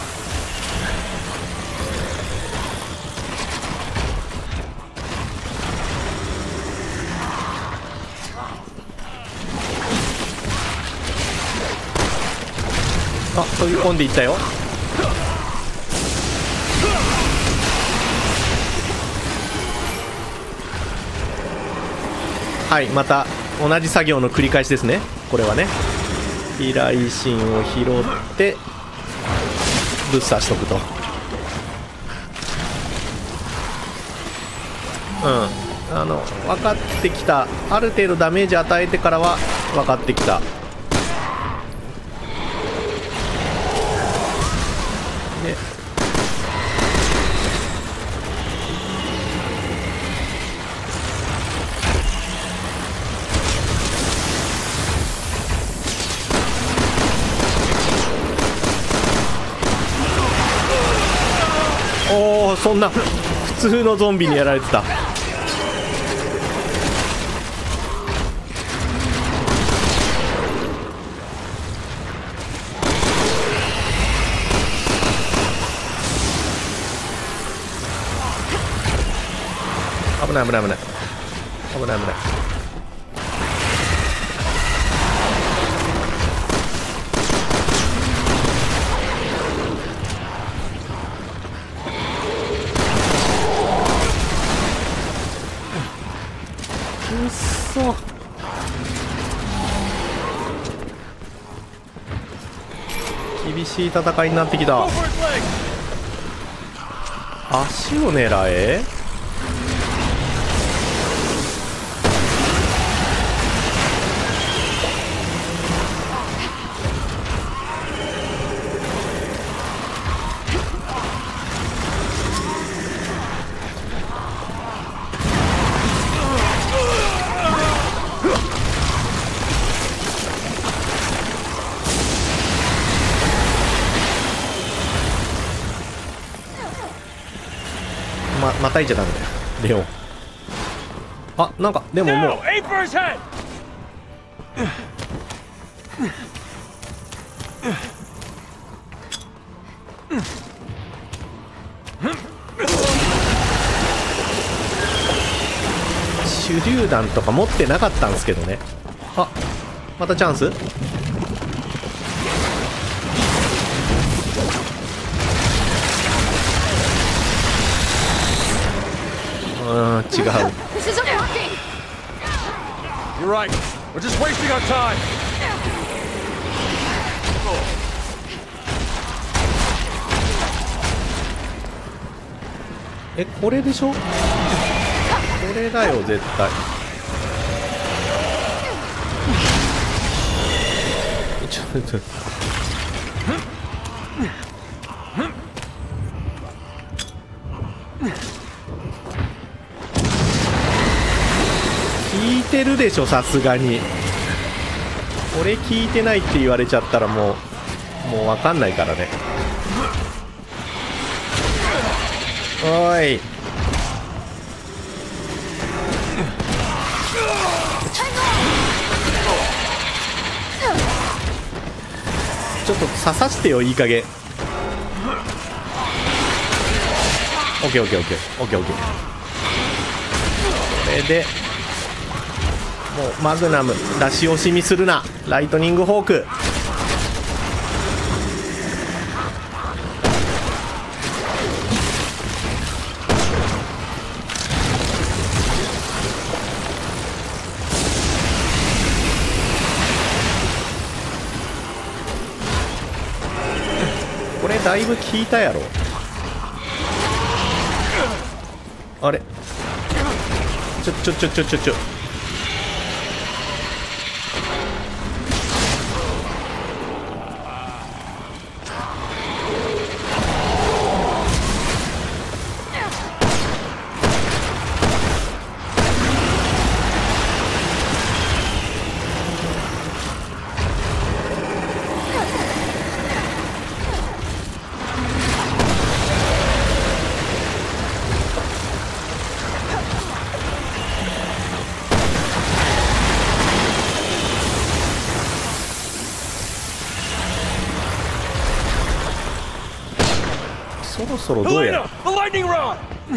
あ、飛び込んでいったよ。はい、また同じ作業の繰り返しですね。これはね、依頼神を拾ってぶっ刺しとくと。分かってきた。ある程度ダメージ与えてからは分かってきた。で、おお、そんな普通のゾンビにやられてた。危ない危ない危ない危ない危ない。うっそ。厳しい戦いになってきた。足を狙え。またいちゃダメだよ、レオン。あ、なんかでももう手榴弾とか持ってなかったんですけどね。あ、またチャンス。違う。 You're right. We're just wasting our time. え、これでしょ？これだよ絶対。ちょっと。聞いてるでしょ、さすがに。これ聞いてないって言われちゃったらもう分かんないからね。おい、ちょっと刺さしてよ、いい加減。オッケーオッケーオッケーオッケーオッケー。これでもうマグナム出し惜しみするな。ライトニングホーク。これだいぶ効いたやろ。あれ、ちょろそろどうや。 Elena, the lightning rod!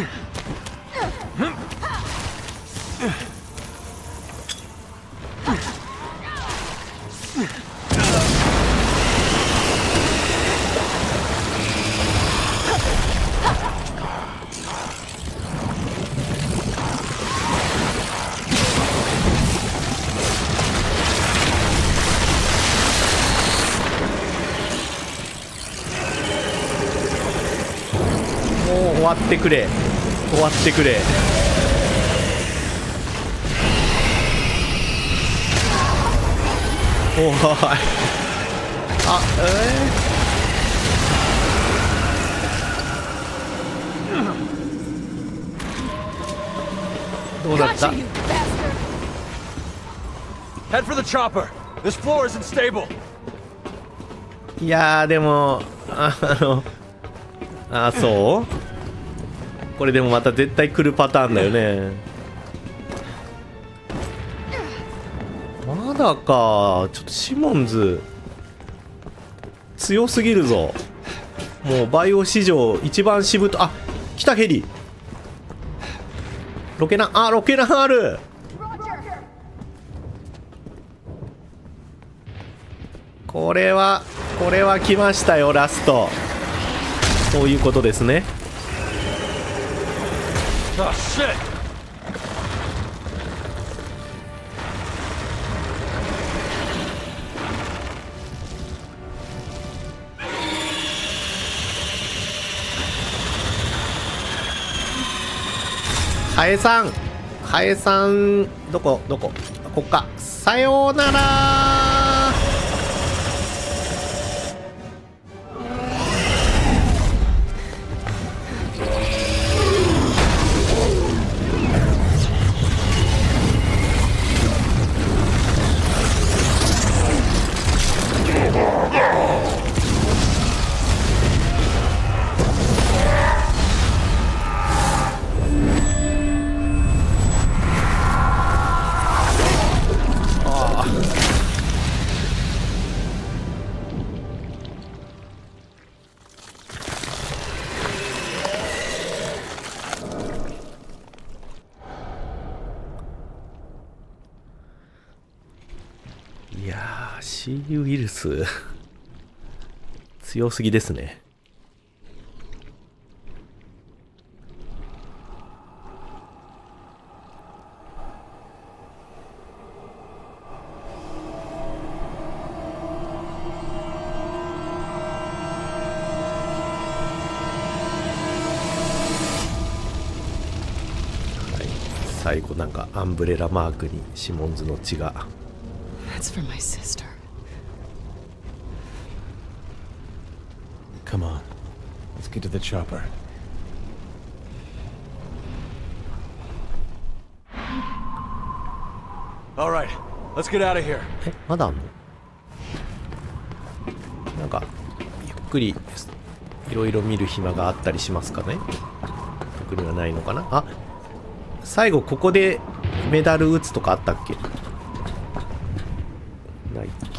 終わってくれ、終わってくれ。おい、あ、どうだった？ Head for the chopper. This floor isn't stable. いやーでもそうこれでもまた絶対来るパターンだよね。まだか。ちょっとシモンズ強すぎるぞ。もうバイオ史上一番しぶと。あ、来たヘリ。ロケナンある。これは来ましたよ、ラスト。そういうことですね。 Oh shit! ハエさん、どここっか。さようなら。いやー、C ウイルス強すぎですね。最後なんかアンブレラマークにシモンズの血が。 That's for my sister. Come on. Let's get to the chopper. All right, let's get out of here. え、まだあんの？なんかゆっくりいろいろ見る暇があったりしますかね。特にはないのかな。あ、最後ここでメダル打つとかあったっけ？ないっけ。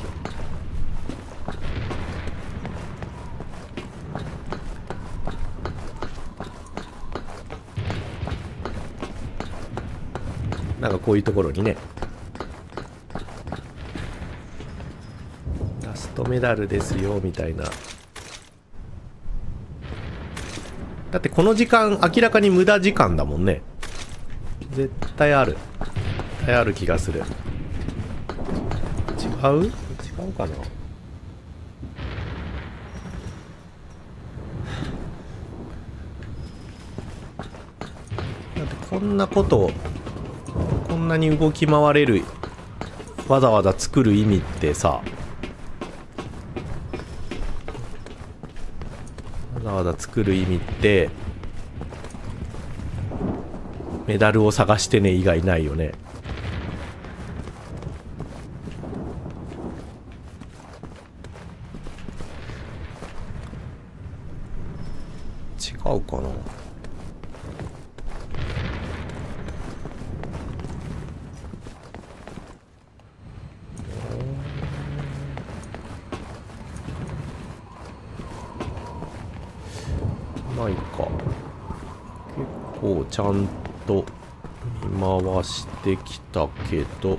なんかこういうところにね、ラストメダルですよみたいな。だってこの時間明らかに無駄時間だもんね。絶対ある気がする。違うかな。だってこんなことこんなに動き回れるわざわざ作る意味ってさ、わざわざ作る意味ってメダルを探してね以外ないよね。違うかな。まないか。結構ちゃんと見回してきたけど、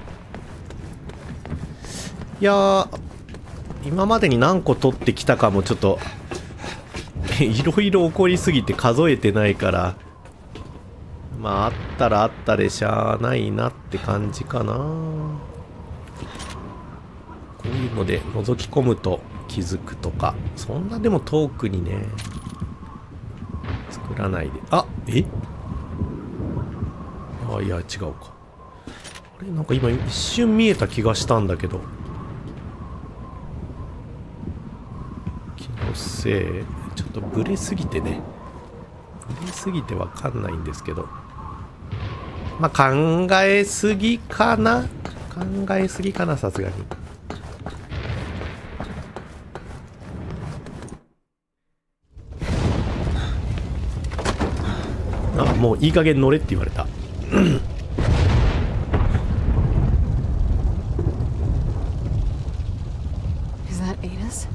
いやー、今までに何個取ってきたかもちょっといろいろ起こりすぎて数えてないから、まああったらあったでしゃあないなって感じかな。こういうので覗き込むと気づくとか、そんなでも遠くにね作らないで。あ、え、あ、いや違うか。あれ、なんか今一瞬見えた気がしたんだけど、気のせい。ちょっとブレすぎてね、ブレすぎてわかんないんですけど、まあ考えすぎかな、考えすぎかな、さすがに。あ、もういい加減乗れって言われた。 Is that Ada's?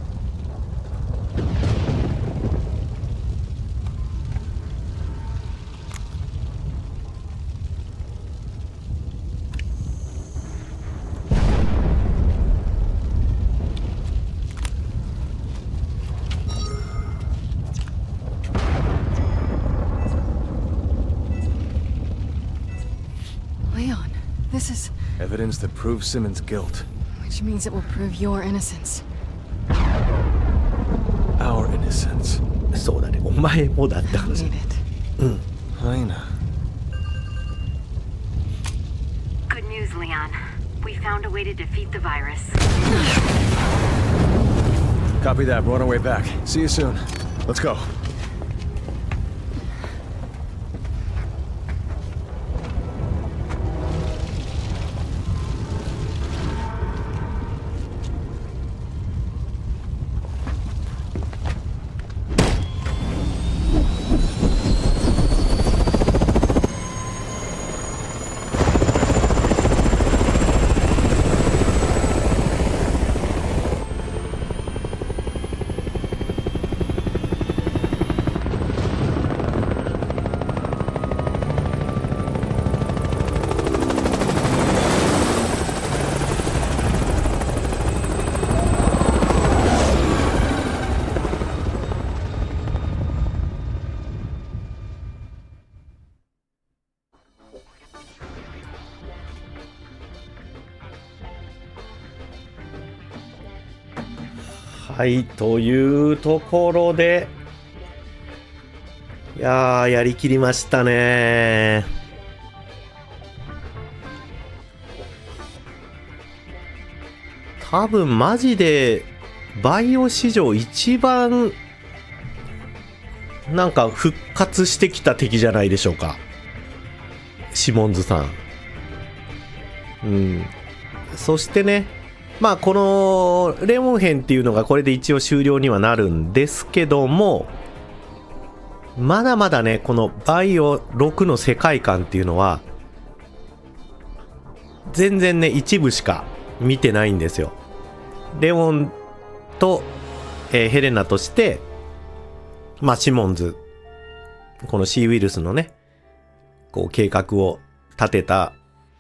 Leon, this is... Evidence that proves Simmons' guilt. Which means it will prove your innocence. Our innocence. そうだね、お前もだって話。うん。 Helena. Good news, Leon. We found a way to defeat the virus. Copy that. We're on our way back. See you soon. Let's go. はい、というところで、いやー、やりきりましたね。多分マジでバイオ史上一番なんか復活してきた敵じゃないでしょうか、シモンズさん。うん。そしてね、まあこのレオン編っていうのがこれで一応終了にはなるんですけども、まだまだねこのバイオ6の世界観っていうのは全然ね一部しか見てないんですよ。レオンと、ヘレナとしてまあシモンズ、この C ウイルスのねこう計画を立てた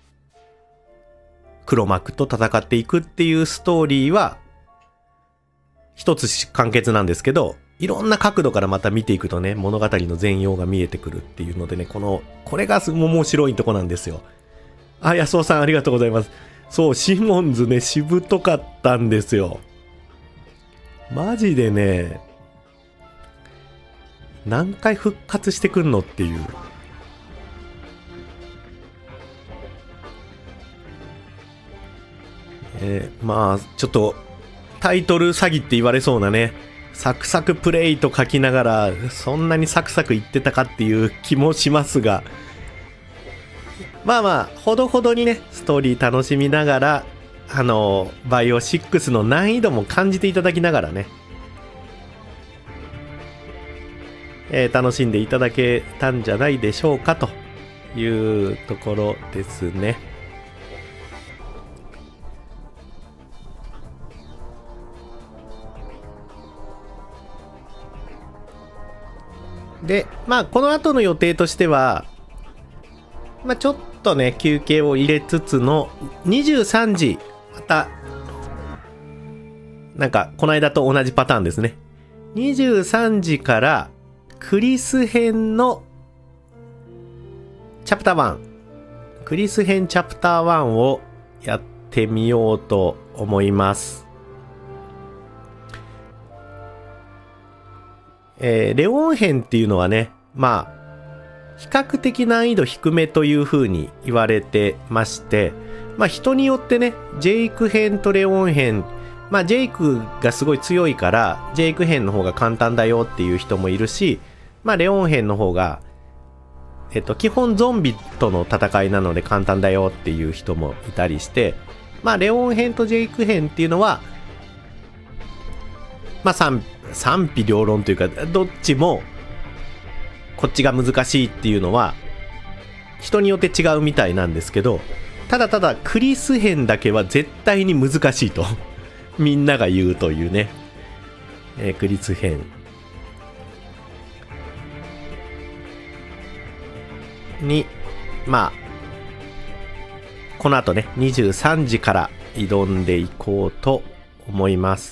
黒幕と戦っていくっていうストーリーは一つ完結なんですけど、いろんな角度からまた見ていくとね物語の全容が見えてくるっていうのでね、これが面白いとこなんですよ。あ、安尾さんありがとうございます。そう、シモンズねしぶとかったんですよ。マジでね、何回復活してくんのっていう。まあちょっとタイトル詐欺って言われそうなね、サクサクプレイと書きながらそんなにサクサク言ってたかっていう気もしますが、まあまあほどほどにねストーリー楽しみながらバイオ6の難易度も感じていただきながらね、楽しんでいただけたんじゃないでしょうかというところですね。 で、まあ、この後の予定としては、まあ、ちょっとね、休憩を入れつつの23時、また、なんか、この間と同じパターンですね。23時から、クリス編のチャプター1、クリス編チャプター1をやってみようと思います。レオン編っていうのはね、まあ、比較的難易度低めという風に言われてまして、まあ人によってね、ジェイク編とレオン編、まあジェイクがすごい強いから、ジェイク編の方が簡単だよっていう人もいるし、まあレオン編の方が、基本ゾンビとの戦いなので簡単だよっていう人もいたりして、まあレオン編とジェイク編っていうのは、まあ賛否両論というか、どっちもこっちが難しいっていうのは人によって違うみたいなんですけど、ただただクリス編だけは絶対に難しいとみんなが言うというね、クリス編に、まあこの後ね23時から挑んでいこうと思います。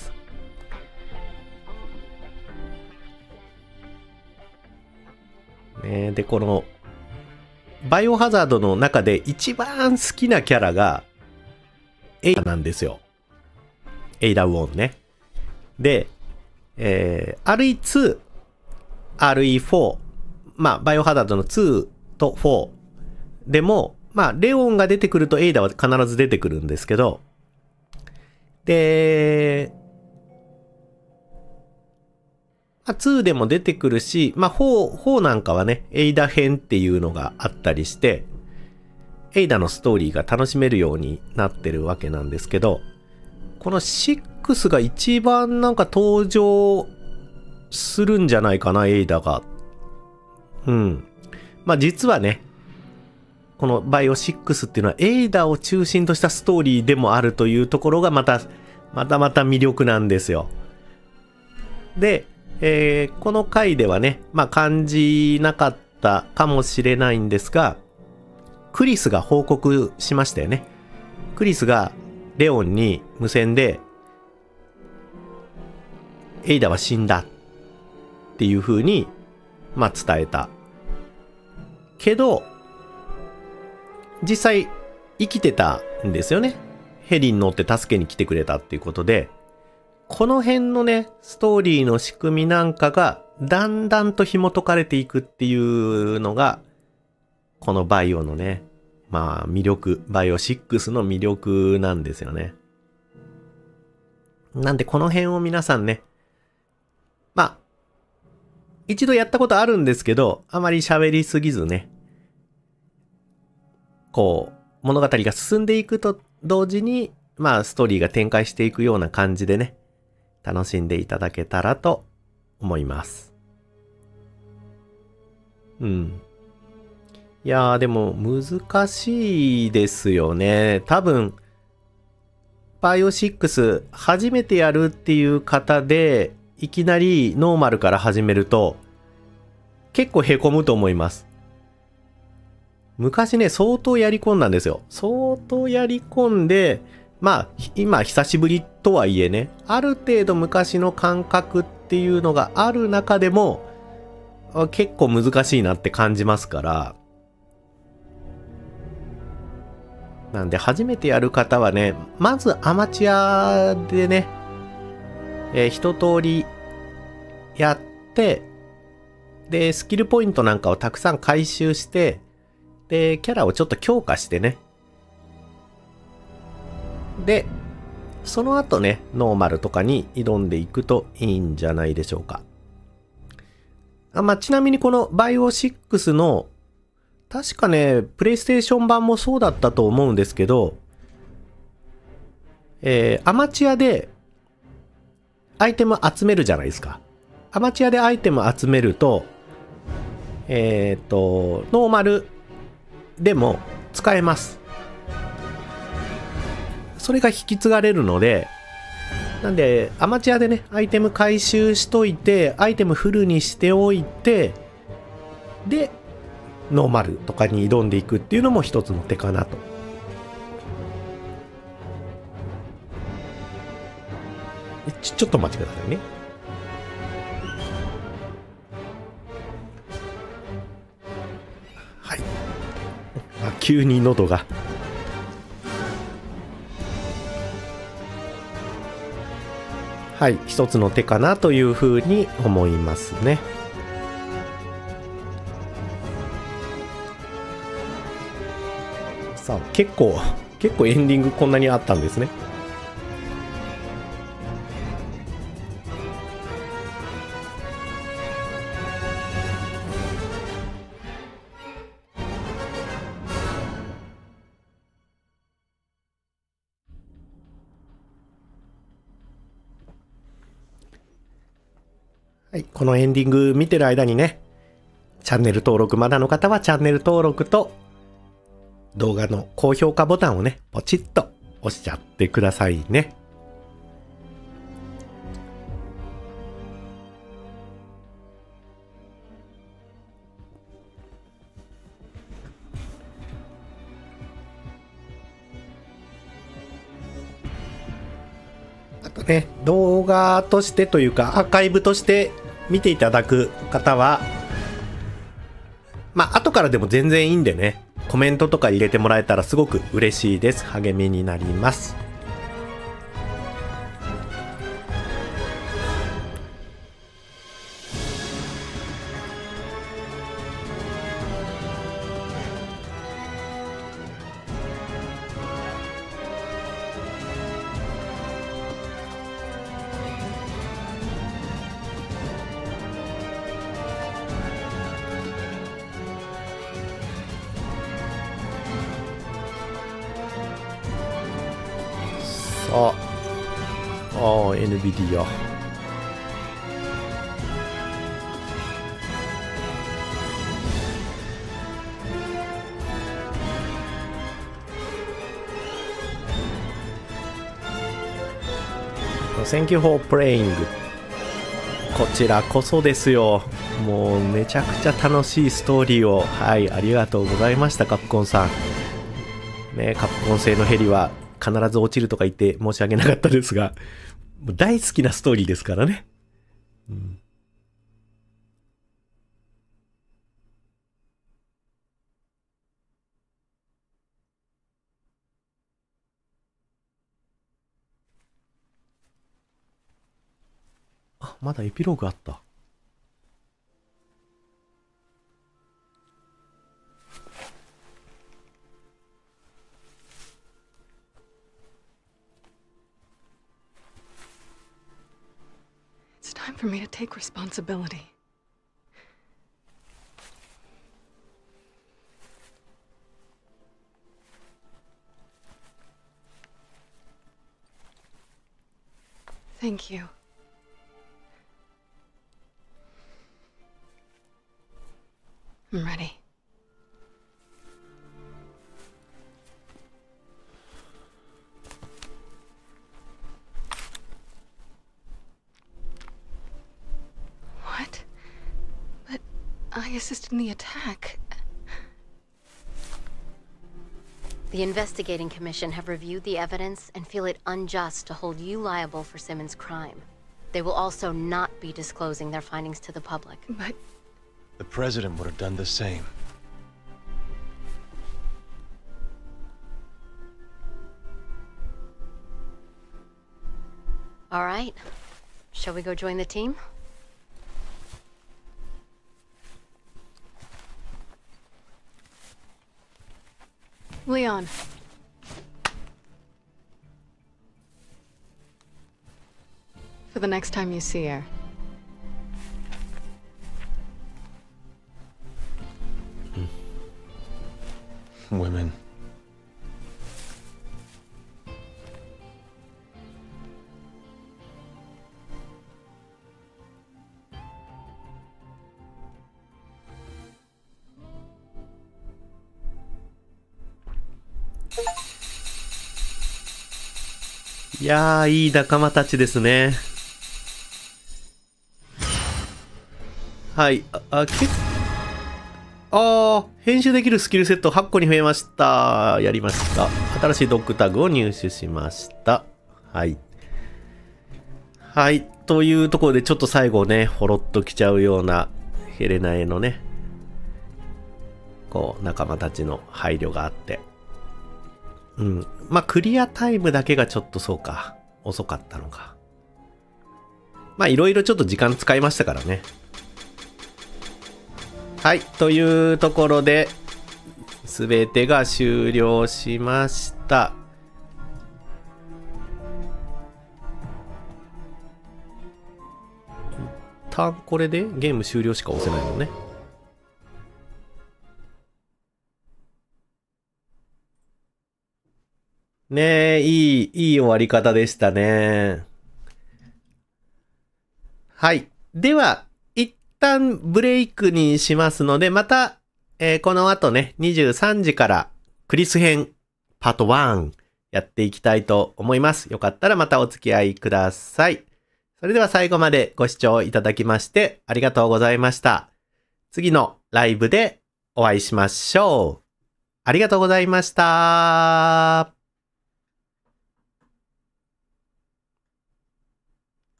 で、このバイオハザードの中で一番好きなキャラがエイダなんですよ。エイダウォンね。で、RE2、RE4、まあバイオハザードの2と4でも、まあレオンが出てくるとエイダは必ず出てくるんですけど、で、2でも出てくるし、まあ4なんかはね、エイダ編っていうのがあったりして、エイダのストーリーが楽しめるようになってるわけなんですけど、この6が一番なんか登場するんじゃないかな、エイダが。うん。まあ実はね、このバイオ6っていうのはエイダを中心としたストーリーでもあるというところがまた魅力なんですよ。で、この回ではね、まあ感じなかったかもしれないんですが、クリスが報告しましたよね。クリスがレオンに無線で、エイダは死んだっていう風に、まあ伝えた。けど、実際生きてたんですよね。ヘリに乗って助けに来てくれたっていうことで、この辺のね、ストーリーの仕組みなんかがだんだんと紐解かれていくっていうのが、このバイオのね、まあ魅力、バイオ6の魅力なんですよね。なんでこの辺を皆さんね、まあ、一度やったことあるんですけど、あまり喋りすぎずね、こう、物語が進んでいくと同時に、まあストーリーが展開していくような感じでね、楽しんでいただけたらと思います。うん。いやーでも難しいですよね。多分、バイオ6初めてやるっていう方で、いきなりノーマルから始めると、結構へこむと思います。昔ね、相当やり込んだんですよ。相当やり込んで、まあ、今久しぶりとはいえね、ある程度昔の感覚っていうのがある中でも、結構難しいなって感じますから、なんで初めてやる方はね、まずアマチュアでね、一通りやって、で、スキルポイントなんかをたくさん回収して、で、キャラをちょっと強化してね、で、その後ね、ノーマルとかに挑んでいくといいんじゃないでしょうか。まあ、ちなみにこのバイオ6の、確かね、プレイステーション版もそうだったと思うんですけど、アマチュアでアイテム集めるじゃないですか。アマチュアでアイテム集めると、ノーマルでも使えます。それが引き継がれるので、なんでアマチュアでね、アイテム回収しといて、アイテムフルにしておいて、 でノーマルとかに挑んでいくっていうのも一つの手かなと。ちょっとお待ちくださいね。はい。急に喉が。はい、一つの手かなというふうに思いますね。さあ、結構エンディングこんなにあったんですね。はい、このエンディング見てる間にね、チャンネル登録まだの方はチャンネル登録と動画の高評価ボタンをね、ポチッと押しちゃってくださいね。あとね、動画としてというかアーカイブとして見ていただく方は、まあ後からでも全然いいんでね、コメントとか入れてもらえたらすごく嬉しいです。励みになります。NVIDIA。Thank you for playing。こちらこそですよ。もうめちゃくちゃ楽しいストーリーを、はい、ありがとうございました、カプコンさん。ね、カプコン製のヘリは必ず落ちるとか言って申し訳なかったですが、もう大好きなストーリーですからね。うん、あ、まだエピローグあった。 It's time for me to take responsibility. Thank you. I'm ready. What? But I assisted in the attack. The Investigating Commission have reviewed the evidence and feel it unjust to hold you liable for Simmons' crime. They will also not be disclosing their findings to the public. But the President would have done the same. All right. Shall we go join the team? Leon. For the next time you see her. Women. いやー、いい仲間たちですね。 編集できるスキルセット8個に増えました。やりました。新しいドッグタグを入手しました。はい。はい。というところでちょっと最後ね、ほろっときちゃうようなヘレナへのね、こう、仲間たちの配慮があって。うん。まあ、クリアタイムだけがちょっとそうか、遅かったのか。まあ、いろいろちょっと時間使いましたからね。はい。というところで、すべてが終了しました。一旦これでゲーム終了しか押せないのね。ねえ、いい終わり方でしたね。はい。では、一旦ブレイクにしますので、また、この後ね、23時からクリス編パート1やっていきたいと思います。よかったらまたお付き合いください。それでは最後までご視聴いただきましてありがとうございました。次のライブでお会いしましょう。ありがとうございました。